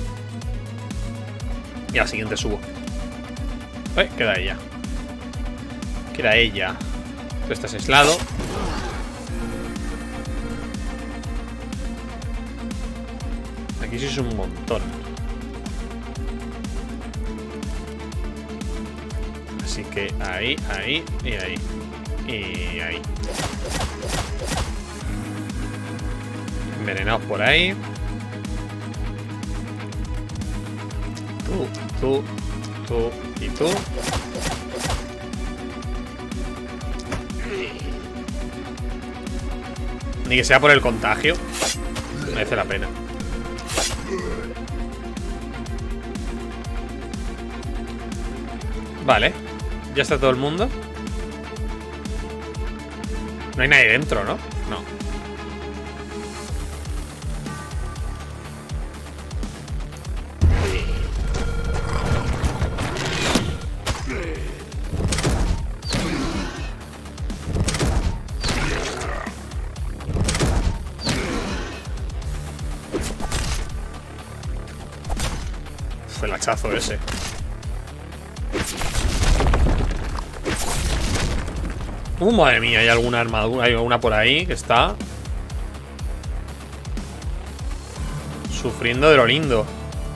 Y al siguiente subo. Eh, queda ella. Queda ella. Tú estás aislado. Aquí sí es un montón. Así que ahí, ahí y ahí. Y ahí. Envenenados por ahí. Tú, tú, tú y tú. Ni que sea por el contagio. Merece la pena. Vale. Ya está todo el mundo. No hay nadie dentro, ¿no? No. El hachazo ese. Uh, madre mía, hay alguna armadura, hay alguna por ahí que está sufriendo de lo lindo.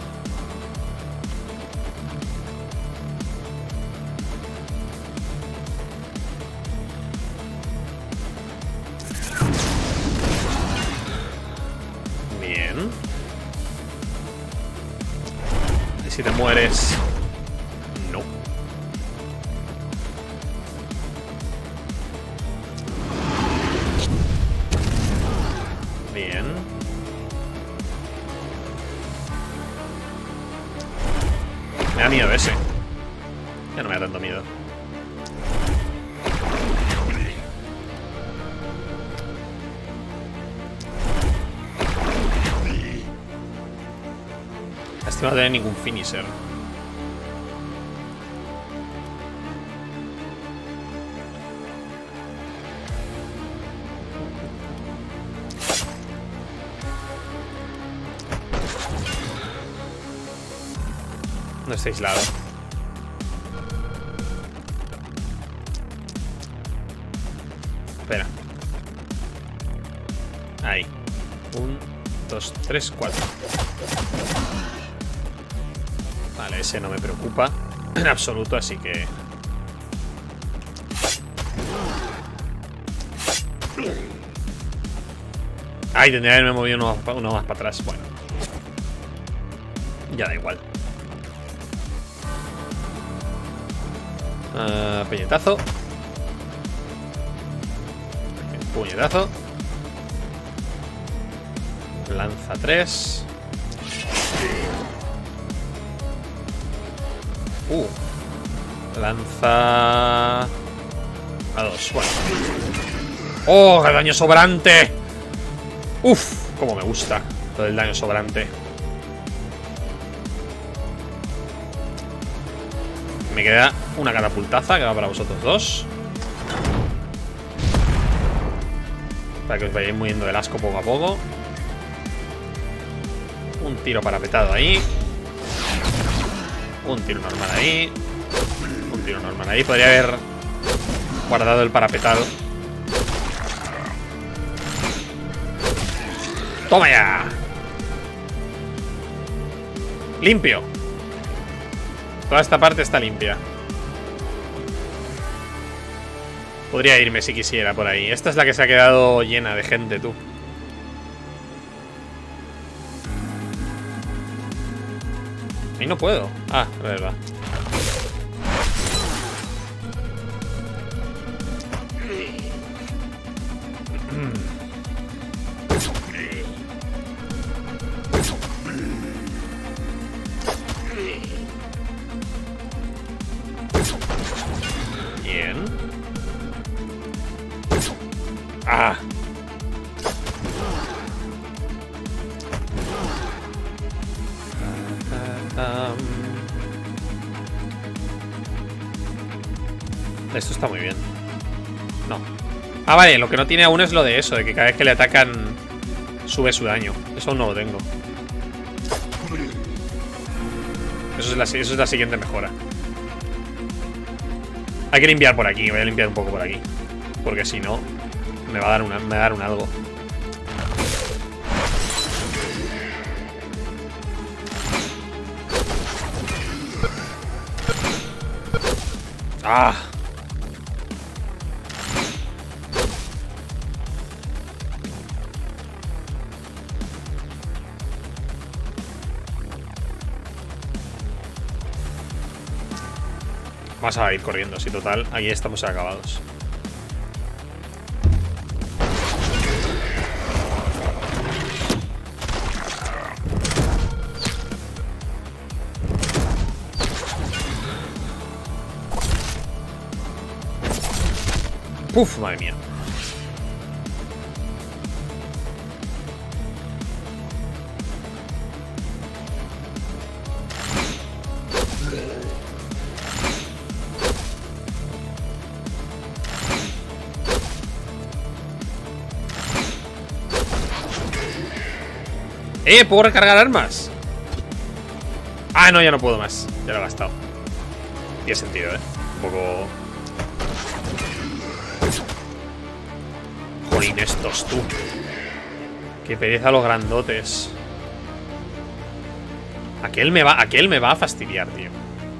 Bien. ¿Y si te mueres? No. Bien. Me da miedo ese. Ya no me da tanto miedo. Este no tiene ningún finisher. No está aislado. Espera. Ahí. Un, dos, tres, cuatro. Vale, ese no me preocupa en absoluto, así que... Ay, tendría que haberme movido uno, uno más para atrás. Bueno. Ya da igual. Uh, puñetazo. Puñetazo. Lanza tres. Uh. Lanza... A dos, bueno. ¡Oh, el daño sobrante! Uf, como me gusta todo el daño sobrante. Me queda una catapultaza que va para vosotros dos. Para que os vayáis muriendo del asco poco a poco. Un tiro parapetado ahí. Un tiro normal ahí. Un tiro normal ahí. Podría haber guardado el parapetado. ¡Toma ya! Limpio. Toda esta parte está limpia. Podría irme si quisiera por ahí. Esta es la que se ha quedado llena de gente, tú. Ahí no puedo. Ah, es verdad. Bien. Um, esto está muy bien. No. Ah, vale, lo que no tiene aún es lo de eso, de que cada vez que le atacan sube su daño. Eso aún no lo tengo. Eso es la, eso es la siguiente mejora. Hay que limpiar por aquí, voy a limpiar un poco por aquí. Porque si no, me va a dar, una, me va a dar un algo. ¡Ah! Vamos a ir corriendo, sí, total. Aquí estamos acabados. Uf, madre mía. ¡Eh! ¿Puedo recargar armas? Ah, no, ya no puedo más. Ya lo he gastado. Tiene sentido, ¿eh? Un poco... Jolín, estos, tú. Qué pereza los grandotes. Aquel me va, aquel me va a fastidiar, tío.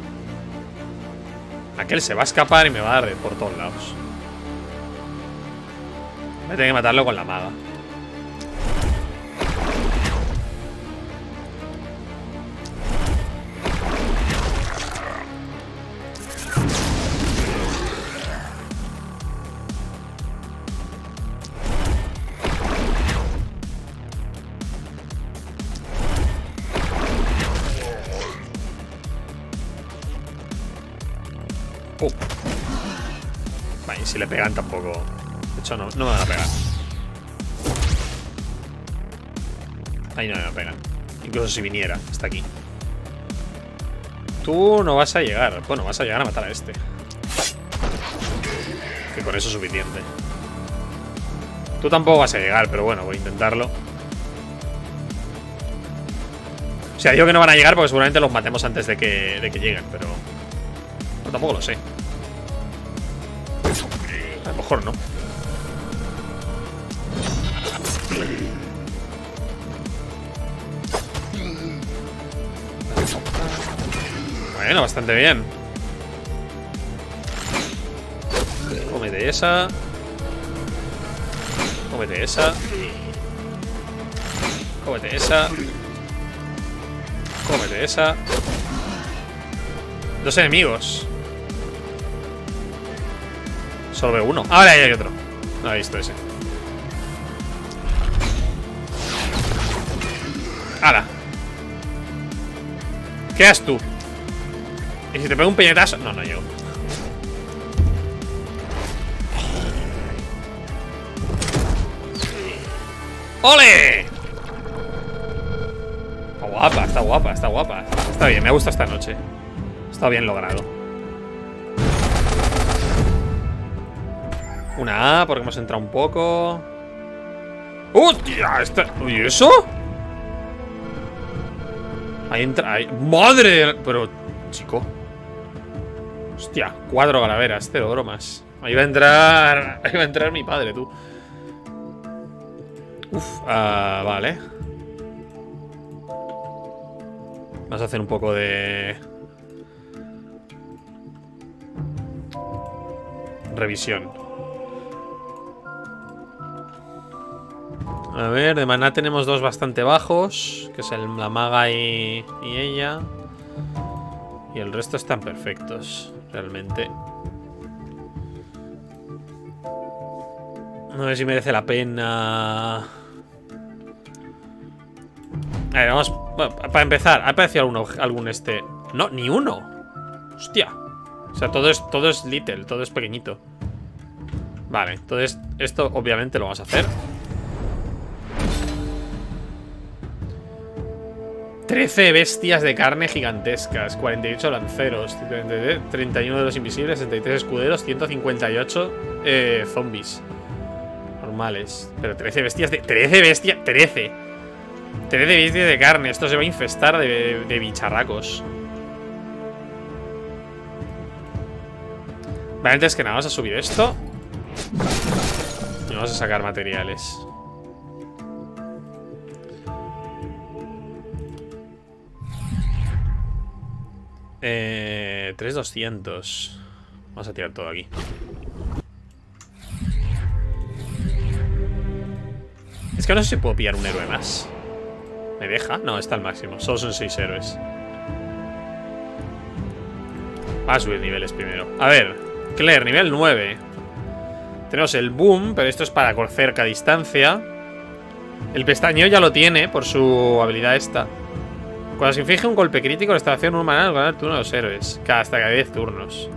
Aquel se va a escapar y me va a dar de por todos lados. Voy a tener que matarlo con la maga. Uh. Vale, si le pegan tampoco. De hecho, no, no me van a pegar. Ahí no me pegan. Incluso si viniera hasta aquí. Tú no vas a llegar. Bueno, vas a llegar a matar a este. Que con eso es suficiente. Tú tampoco vas a llegar, pero bueno, voy a intentarlo. O sea, digo que no van a llegar porque seguramente los matemos antes de que, de que lleguen, pero... No, tampoco lo sé. A lo mejor no. Bueno, bastante bien. Cómete esa. Cómete esa. Cómete esa. Cómete esa. Dos enemigos. Solo veo uno. Ahora ahí hay otro. No he visto ese. ¡Hala! ¿Qué haces tú? ¿Y si te pego un puñetazo? No, no llego. ¡Ole! Está guapa, está guapa, está guapa. Está bien, me ha gustado esta noche. Está bien logrado. Una A, porque hemos entrado un poco. ¡Hostia! Esta... ¿Y eso? Ahí entra... Ahí... ¡Madre! Pero, chico. Hostia, cuatro calaveras, cero bromas. Ahí va a entrar... Ahí va a entrar mi padre, tú. Uf, uh, vale. Vamos a hacer un poco de... revisión. A ver, de maná tenemos dos bastante bajos, que es el, la maga y, y ella. Y el resto están perfectos, realmente. No sé si merece la pena. A ver, vamos. Bueno, para empezar, ¿ha aparecido alguno, algún este? No, ni uno. Hostia. O sea, todo es, todo es little, todo es pequeñito. Vale, entonces esto obviamente lo vamos a hacer. trece bestias de carne gigantescas, cuarenta y ocho lanceros, treinta y uno de los invisibles, sesenta y tres escuderos, ciento cincuenta y ocho eh, zombies normales. Pero trece bestias de... trece bestias... trece. trece bestias de carne. Esto se va a infestar de, de, de bicharracos. Vale, antes que nada vamos a subir esto y vamos a sacar materiales. Eh, tres mil doscientos. Vamos a tirar todo aquí. Es que no sé si puedo pillar un héroe más. ¿Me deja? No, está al máximo. Solo son seis héroes. Vamos a subir niveles primero. A ver, Claire, nivel nueve. Tenemos el boom, pero esto es para cerca distancia. El pestañeo ya lo tiene por su habilidad esta. Cuando se inflige un golpe crítico, la estación humana al ganar el turno de los héroes. Cada hasta cada diez turnos.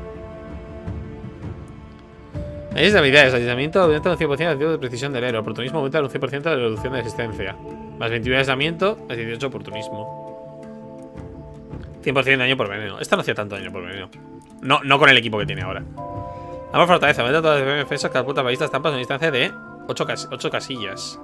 Hay habilidades, aislamiento aumenta un cien por ciento de precisión del héroe. Oportunismo aumenta un cien por ciento de reducción de resistencia. Más veintiuno de aislamiento, más dieciocho oportunismo. cien por ciento de daño por veneno. Esta no hacía tanto daño por veneno. No, no con el equipo que tiene ahora. Amor fortaleza, aumenta todas las defensas, cada puta ballista estampas a una distancia de ocho, cas ocho casillas.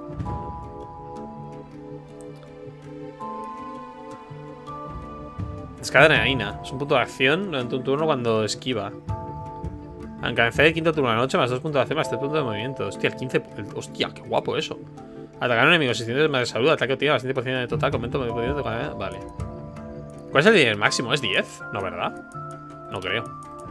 Descarga de adrenalina. Es un punto de acción durante un turno cuando esquiva. Alcanzar el quinto turno de la noche, más dos puntos de acción, más tres puntos de movimiento. Hostia, el quince. El, hostia, qué guapo eso. Atacar a un enemigo, seiscientos más de salud. Ataque obtiene más veinte por ciento de total. Comento medio por ciento de... Vale. ¿Cuál es el nivel máximo? ¿Es diez? No, ¿verdad? No creo.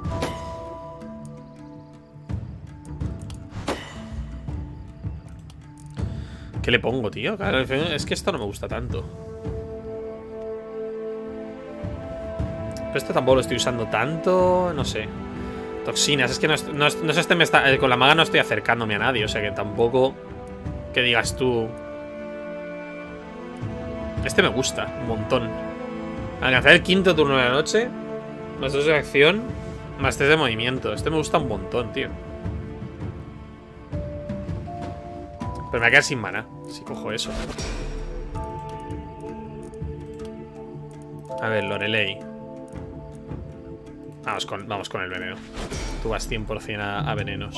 ¿Qué le pongo, tío? Claro, es que esto no me gusta tanto. Pero esto tampoco lo estoy usando tanto. No sé. Toxinas. Es que no, no, no sé, este me está, con la maga no estoy acercándome a nadie. O sea que tampoco que digas tú. Este me gusta un montón. Alcanzar el quinto turno de la noche. Más dos de acción. Más tres de movimiento. Este me gusta un montón, tío. Pero me va a quedar sin mana si cojo eso. A ver, Lorelei. Vamos con, vamos con el veneno. Tú vas cien por cien a, a venenos.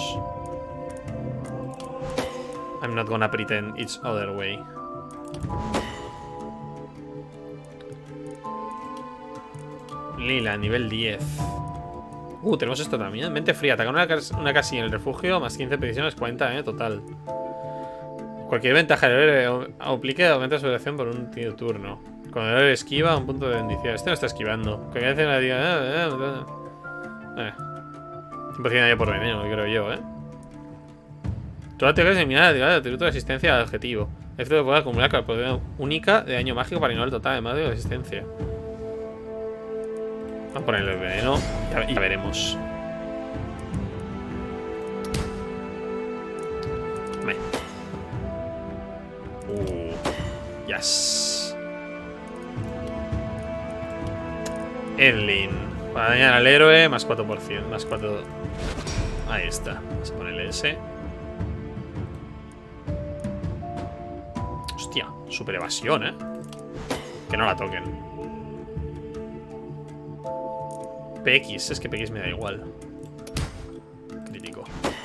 I'm not gonna pretend it's other way. Lila, nivel diez. Uh, tenemos esto también. Mente fría. Atacar una, una casilla en el refugio. Más quince peticiones, cuarenta, eh, total. Cualquier ventaja del héroe aplique aumenta su duración por un turno. Cuando el héroe esquiva, un punto de bendición. Este no está esquivando. Que hace una diga. Eh, eh, eh. cien por cien daño por veneno, creo yo, eh. Toda teoría es eliminar el atributo de resistencia al objetivo. Esto puede acumular con la propiedad única de daño mágico para ignorar el total de de resistencia. Vamos a ponerle el veneno y ya veremos. Me. Uh, yes. Edlin. Para dañar al héroe, más cuatro por ciento. Más cuatro. Ahí está. Vamos a ponerle ese. Hostia, super evasión, eh. Que no la toquen. P X, es que P X me da igual. Crítico.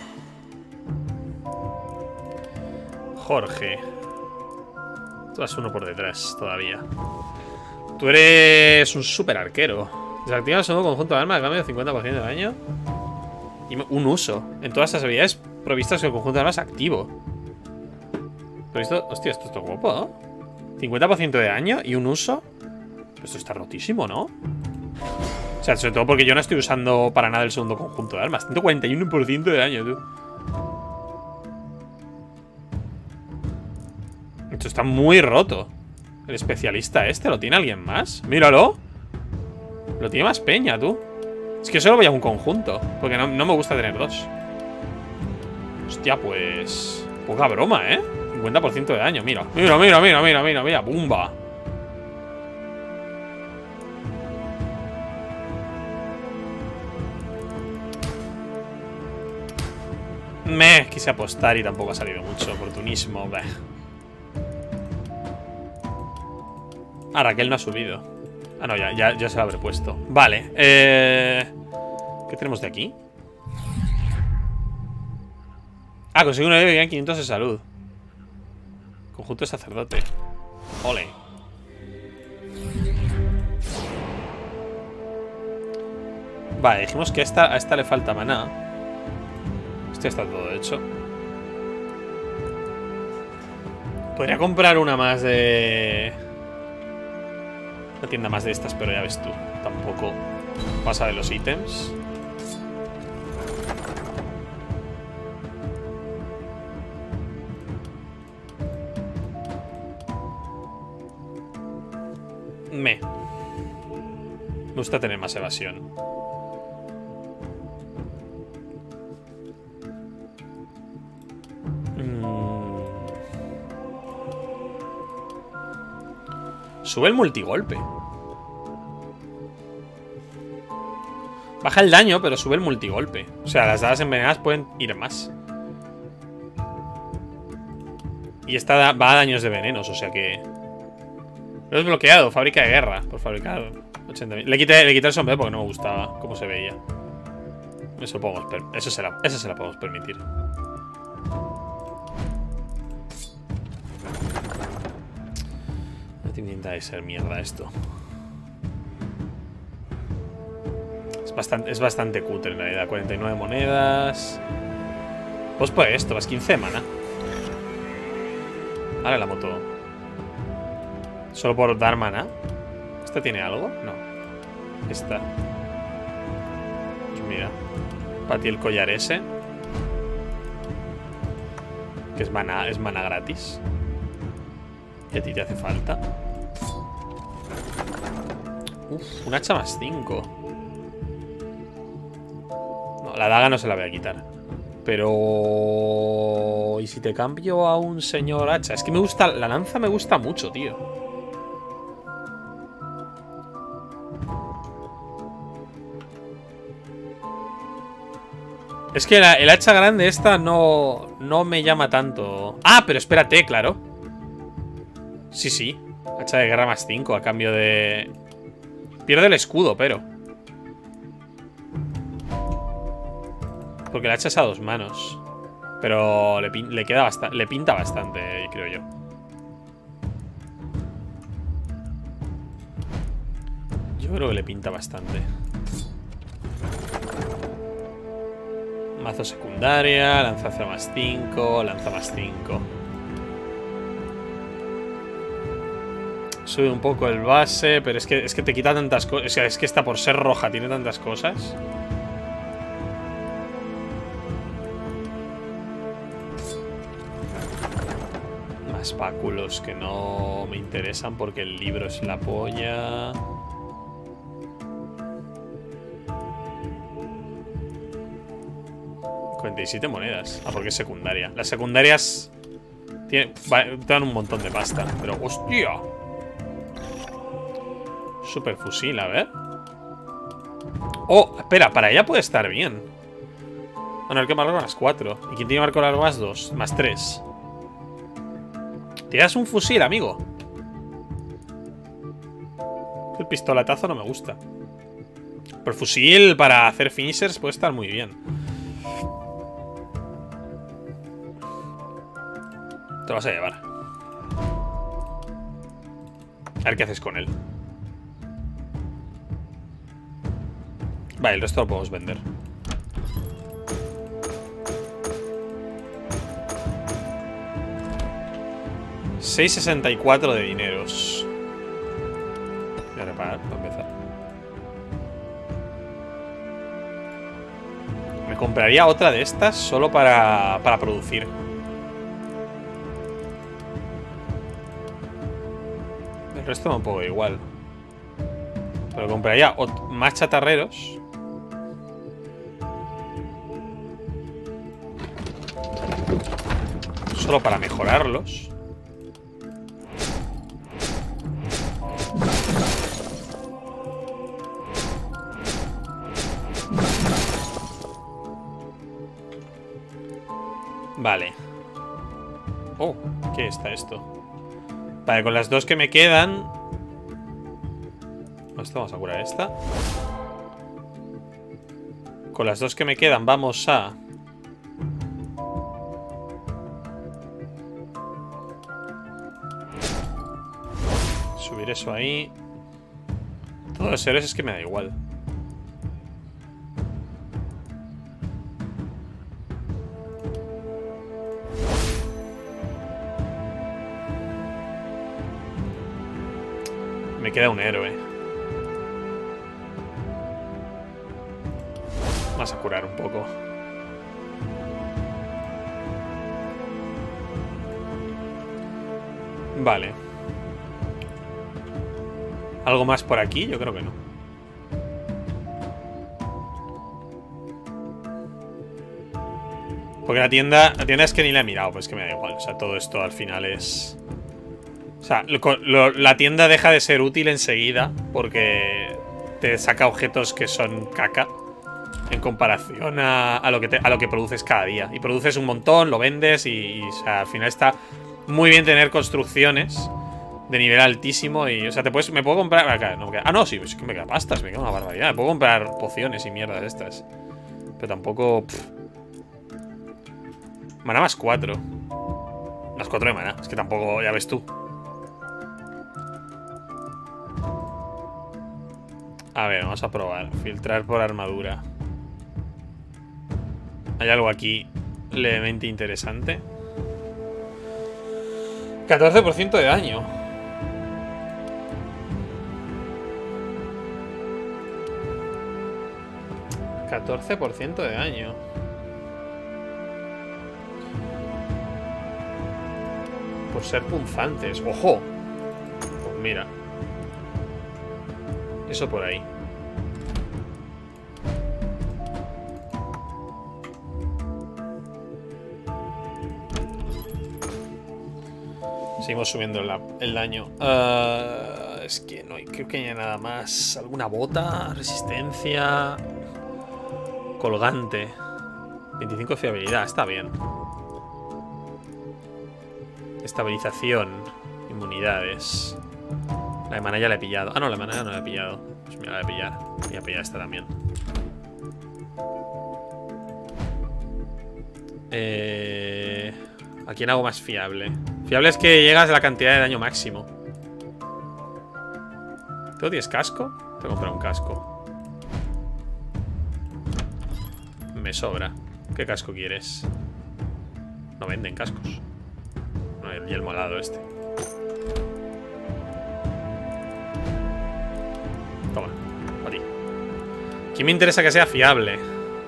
Jorge. Tú vas uno por detrás todavía. Tú eres un super arquero. Desactiva el segundo conjunto de armas, cambio de cincuenta por ciento de daño. Y un uso. En todas estas habilidades provistas con el conjunto de armas activo. Pero esto, hostia, esto está guapo, ¿no? cincuenta por ciento de daño y un uso. Pero esto está rotísimo, ¿no? O sea, sobre todo porque yo no estoy usando para nada el segundo conjunto de armas. ciento cuarenta y uno por ciento de daño, tú. Esto está muy roto. El especialista este, ¿lo tiene alguien más? Míralo. Lo tiene más peña, tú. Es que solo voy a un conjunto, porque no, no me gusta tener dos. Hostia, pues... poca broma, ¿eh? cincuenta por ciento de daño, mira. Mira, mira, mira, mira, mira, mira. ¡Bumba! Me quise apostar y tampoco ha salido mucho. Oportunismo, bleh. Ah, Raquel no ha subido. Ah, no, ya, ya, ya se lo habré puesto. Vale, eh... ¿qué tenemos de aquí? Ah, conseguí una vida y quinientos de salud. Conjunto de sacerdote. Ole. Vale, dijimos que a esta, a esta le falta maná. Esto está todo hecho. Podría comprar una más de... una tienda más de estas, pero ya ves tú. Tampoco pasa de los ítems. Me. Me gusta tener más evasión. Sube el multigolpe. Baja el daño, pero sube el multigolpe. O sea, las dagas envenenadas pueden ir más. Y esta da, va a daños de venenos, o sea que... Lo he desbloqueado, fábrica de guerra. Por fabricar ochenta mil. Le quité, le quité el sombrero porque no me gustaba cómo se veía. Eso, podemos per eso, se la, eso se la podemos permitir. No tiene pinta de ser mierda esto. Es bastante, es bastante cutre en realidad. cuarenta y nueve monedas. Pues por esto, vas quince de mana. Ahora la moto. Solo por dar mana. ¿Esta tiene algo? No. Esta. Pues mira. Para ti el collar ese. Que es mana, es mana gratis. Y a ti te hace falta. Uf, un hacha más cinco. No, la daga no se la voy a quitar. Pero... ¿y si te cambio a un señor hacha? Es que me gusta... La lanza me gusta mucho, tío. Es que la, el hacha grande esta no... no me llama tanto. Ah, pero espérate, claro. Sí, sí. Hacha de guerra más cinco a cambio de... Pierde el escudo, pero... Porque el hacha es a dos manos. Pero le, pin le queda bastante... Le pinta bastante, creo yo. Yo creo que le pinta bastante. Mazo secundaria, lanza más cinco, lanza más cinco. Sube un poco el base, pero es que, es que te quita tantas cosas. O sea, es que está por ser roja, tiene tantas cosas. Más báculos que no me interesan porque el libro es la polla. cuarenta y siete monedas. Ah, porque es secundaria. Las secundarias tiene, va, te dan un montón de pasta. Pero, ¡hostia! Super fusil, a ver. Oh, espera, para ella puede estar bien. Bueno, el que marcó más cuatro. ¿Y quién tiene marco largo más dos? Más tres. Tiras un fusil, amigo. El pistoletazo no me gusta. Pero el fusil para hacer finishers puede estar muy bien. Te lo vas a llevar. A ver qué haces con él. Vale, el resto lo podemos vender. seis sesenta y cuatro de dineros. Voy a reparar para empezar. Me compraría otra de estas solo para, para producir. El resto me pongo igual. Pero compraría más chatarreros. Solo para mejorarlos. Vale. Oh, ¿qué está esto? Vale, con las dos que me quedan esto vamos a curar esta. Con las dos que me quedan vamos a... subir eso ahí. Todos los héroes es que me da igual. Me queda un héroe. Vamos a curar un poco. Vale. ¿Algo más por aquí? Yo creo que no. Porque la tienda... La tienda es que ni la he mirado, pues que me da igual. O sea, todo esto al final es... O sea, lo, lo, la tienda deja de ser útil enseguida porque te saca objetos que son caca en comparación a, a, lo, que te, a lo que produces cada día. Y produces un montón, lo vendes y, y o sea, al final está muy bien tener construcciones de nivel altísimo y, o sea, te puedes... Me puedo comprar... Acá, no, me queda, ah, no, sí, es que me queda pastas, me queda una barbaridad. Me puedo comprar pociones y mierdas de estas. Pero tampoco... Pff. Maná más cuatro. Más cuatro de maná. Es que tampoco, ya ves tú. A ver, vamos a probar. Filtrar por armadura. Hay algo aquí levemente interesante. catorce por ciento de daño. catorce por ciento de daño. Por ser punzantes. ¡Ojo! Pues mira. Eso por ahí. Seguimos subiendo la, el daño. Uh, es que no hay, creo que no hay nada más. ¿Alguna bota? Resistencia. Colgante. veinticinco de fiabilidad, está bien. Estabilización. Inmunidades. La de maná ya la he pillado. Ah, no, la de maná no la he pillado. Pues mira, la voy a pillar. Voy a pillar esta también. Eh... ¿A quién hago más fiable? Fiable es que llegas a la cantidad de daño máximo. ¿Tú tienes casco? Te voy a comprar un casco. Me sobra. ¿Qué casco quieres? No venden cascos. No, el yelmo alado este. Toma, para ti. ¿Quién me interesa que sea fiable?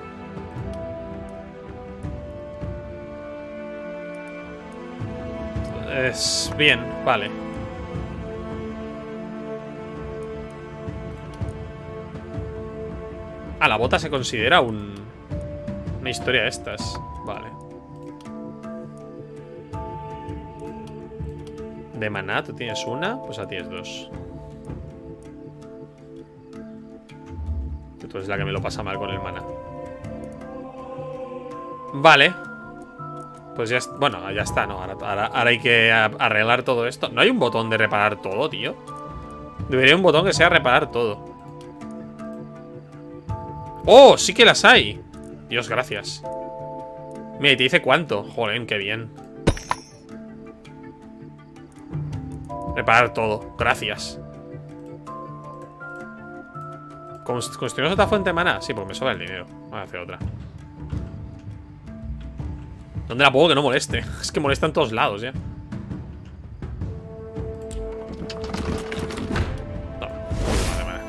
Es bien, vale. Ah, la bota se considera un... una historia de estas. Vale. De maná, tú tienes una, pues a ti es dos. Tú eres la que me lo pasa mal con el maná. Vale. Pues ya, bueno, ya está, ¿no? Ahora, ahora, ahora hay que arreglar todo esto. No hay un botón de reparar todo, tío. Debería un botón que sea reparar todo. ¡Oh! Sí que las hay. Dios, gracias. Mira, y te dice cuánto. Joder, qué bien. Reparar todo. Gracias. ¿Construimos otra fuente de maná? Sí, porque me sobra el dinero. Voy a hacer otra. ¿Dónde la pongo que no moleste? Es que molesta en todos lados ya. No. Vale, vale.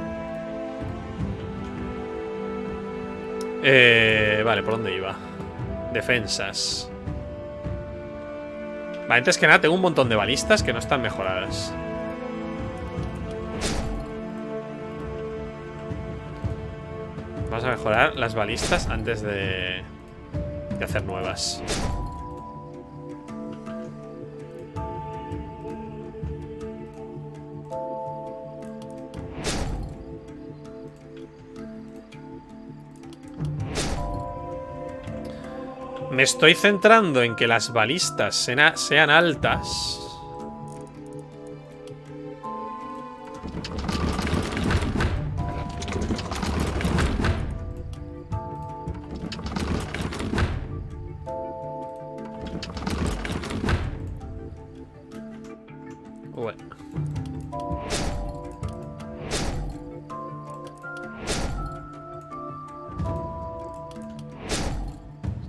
Eh, vale, ¿por dónde iba? Defensas. Vale, antes que nada tengo un montón de balistas que no están mejoradas. Vamos a mejorar las balistas antes de... de hacer nuevas. Me estoy centrando en que las balistas sean altas.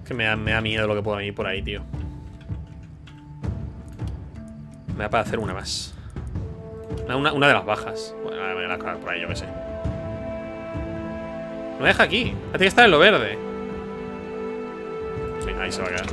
Que me da, me da miedo lo que pueda venir por ahí, tío. Me da para hacer una más. Una, una de las bajas. Bueno, me voy a la cara por ahí, yo qué sé. No me deja aquí. Tiene que estar en lo verde. Sí, ahí se va a quedar.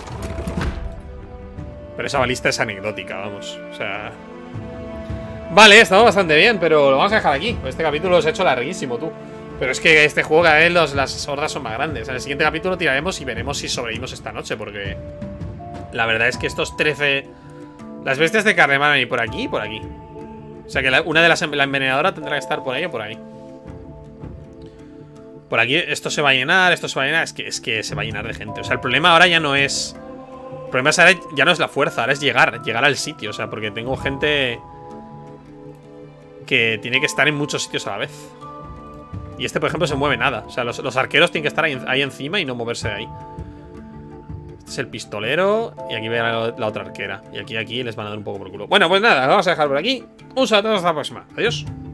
Pero esa balista es anecdótica, vamos. O sea... Vale, estamos bastante bien, pero lo vamos a dejar aquí. Este capítulo se ha hecho larguísimo, tú. Pero es que este juego cada vez los, las hordas son más grandes. En el siguiente capítulo tiraremos y veremos si sobrevivimos esta noche, porque... La verdad es que estos trece... Las bestias de carne van a venir por aquí y por aquí. O sea que la, una de las... La envenenadora tendrá que estar por ahí o por ahí. Por aquí esto se va a llenar, esto se va a llenar. Es que, es que se va a llenar de gente. O sea, el problema ahora ya no es... El problema es ahora ya no es la fuerza, ahora es llegar. Llegar al sitio, o sea, porque tengo gente... Que tiene que estar en muchos sitios a la vez. Y este, por ejemplo, se mueve nada. O sea, los, los arqueros tienen que estar ahí, ahí encima y no moverse de ahí. Este es el pistolero. Y aquí ve la, la otra arquera. Y aquí, aquí les van a dar un poco por culo. Bueno, pues nada, vamos a dejar por aquí. Un saludo, hasta la próxima. Adiós.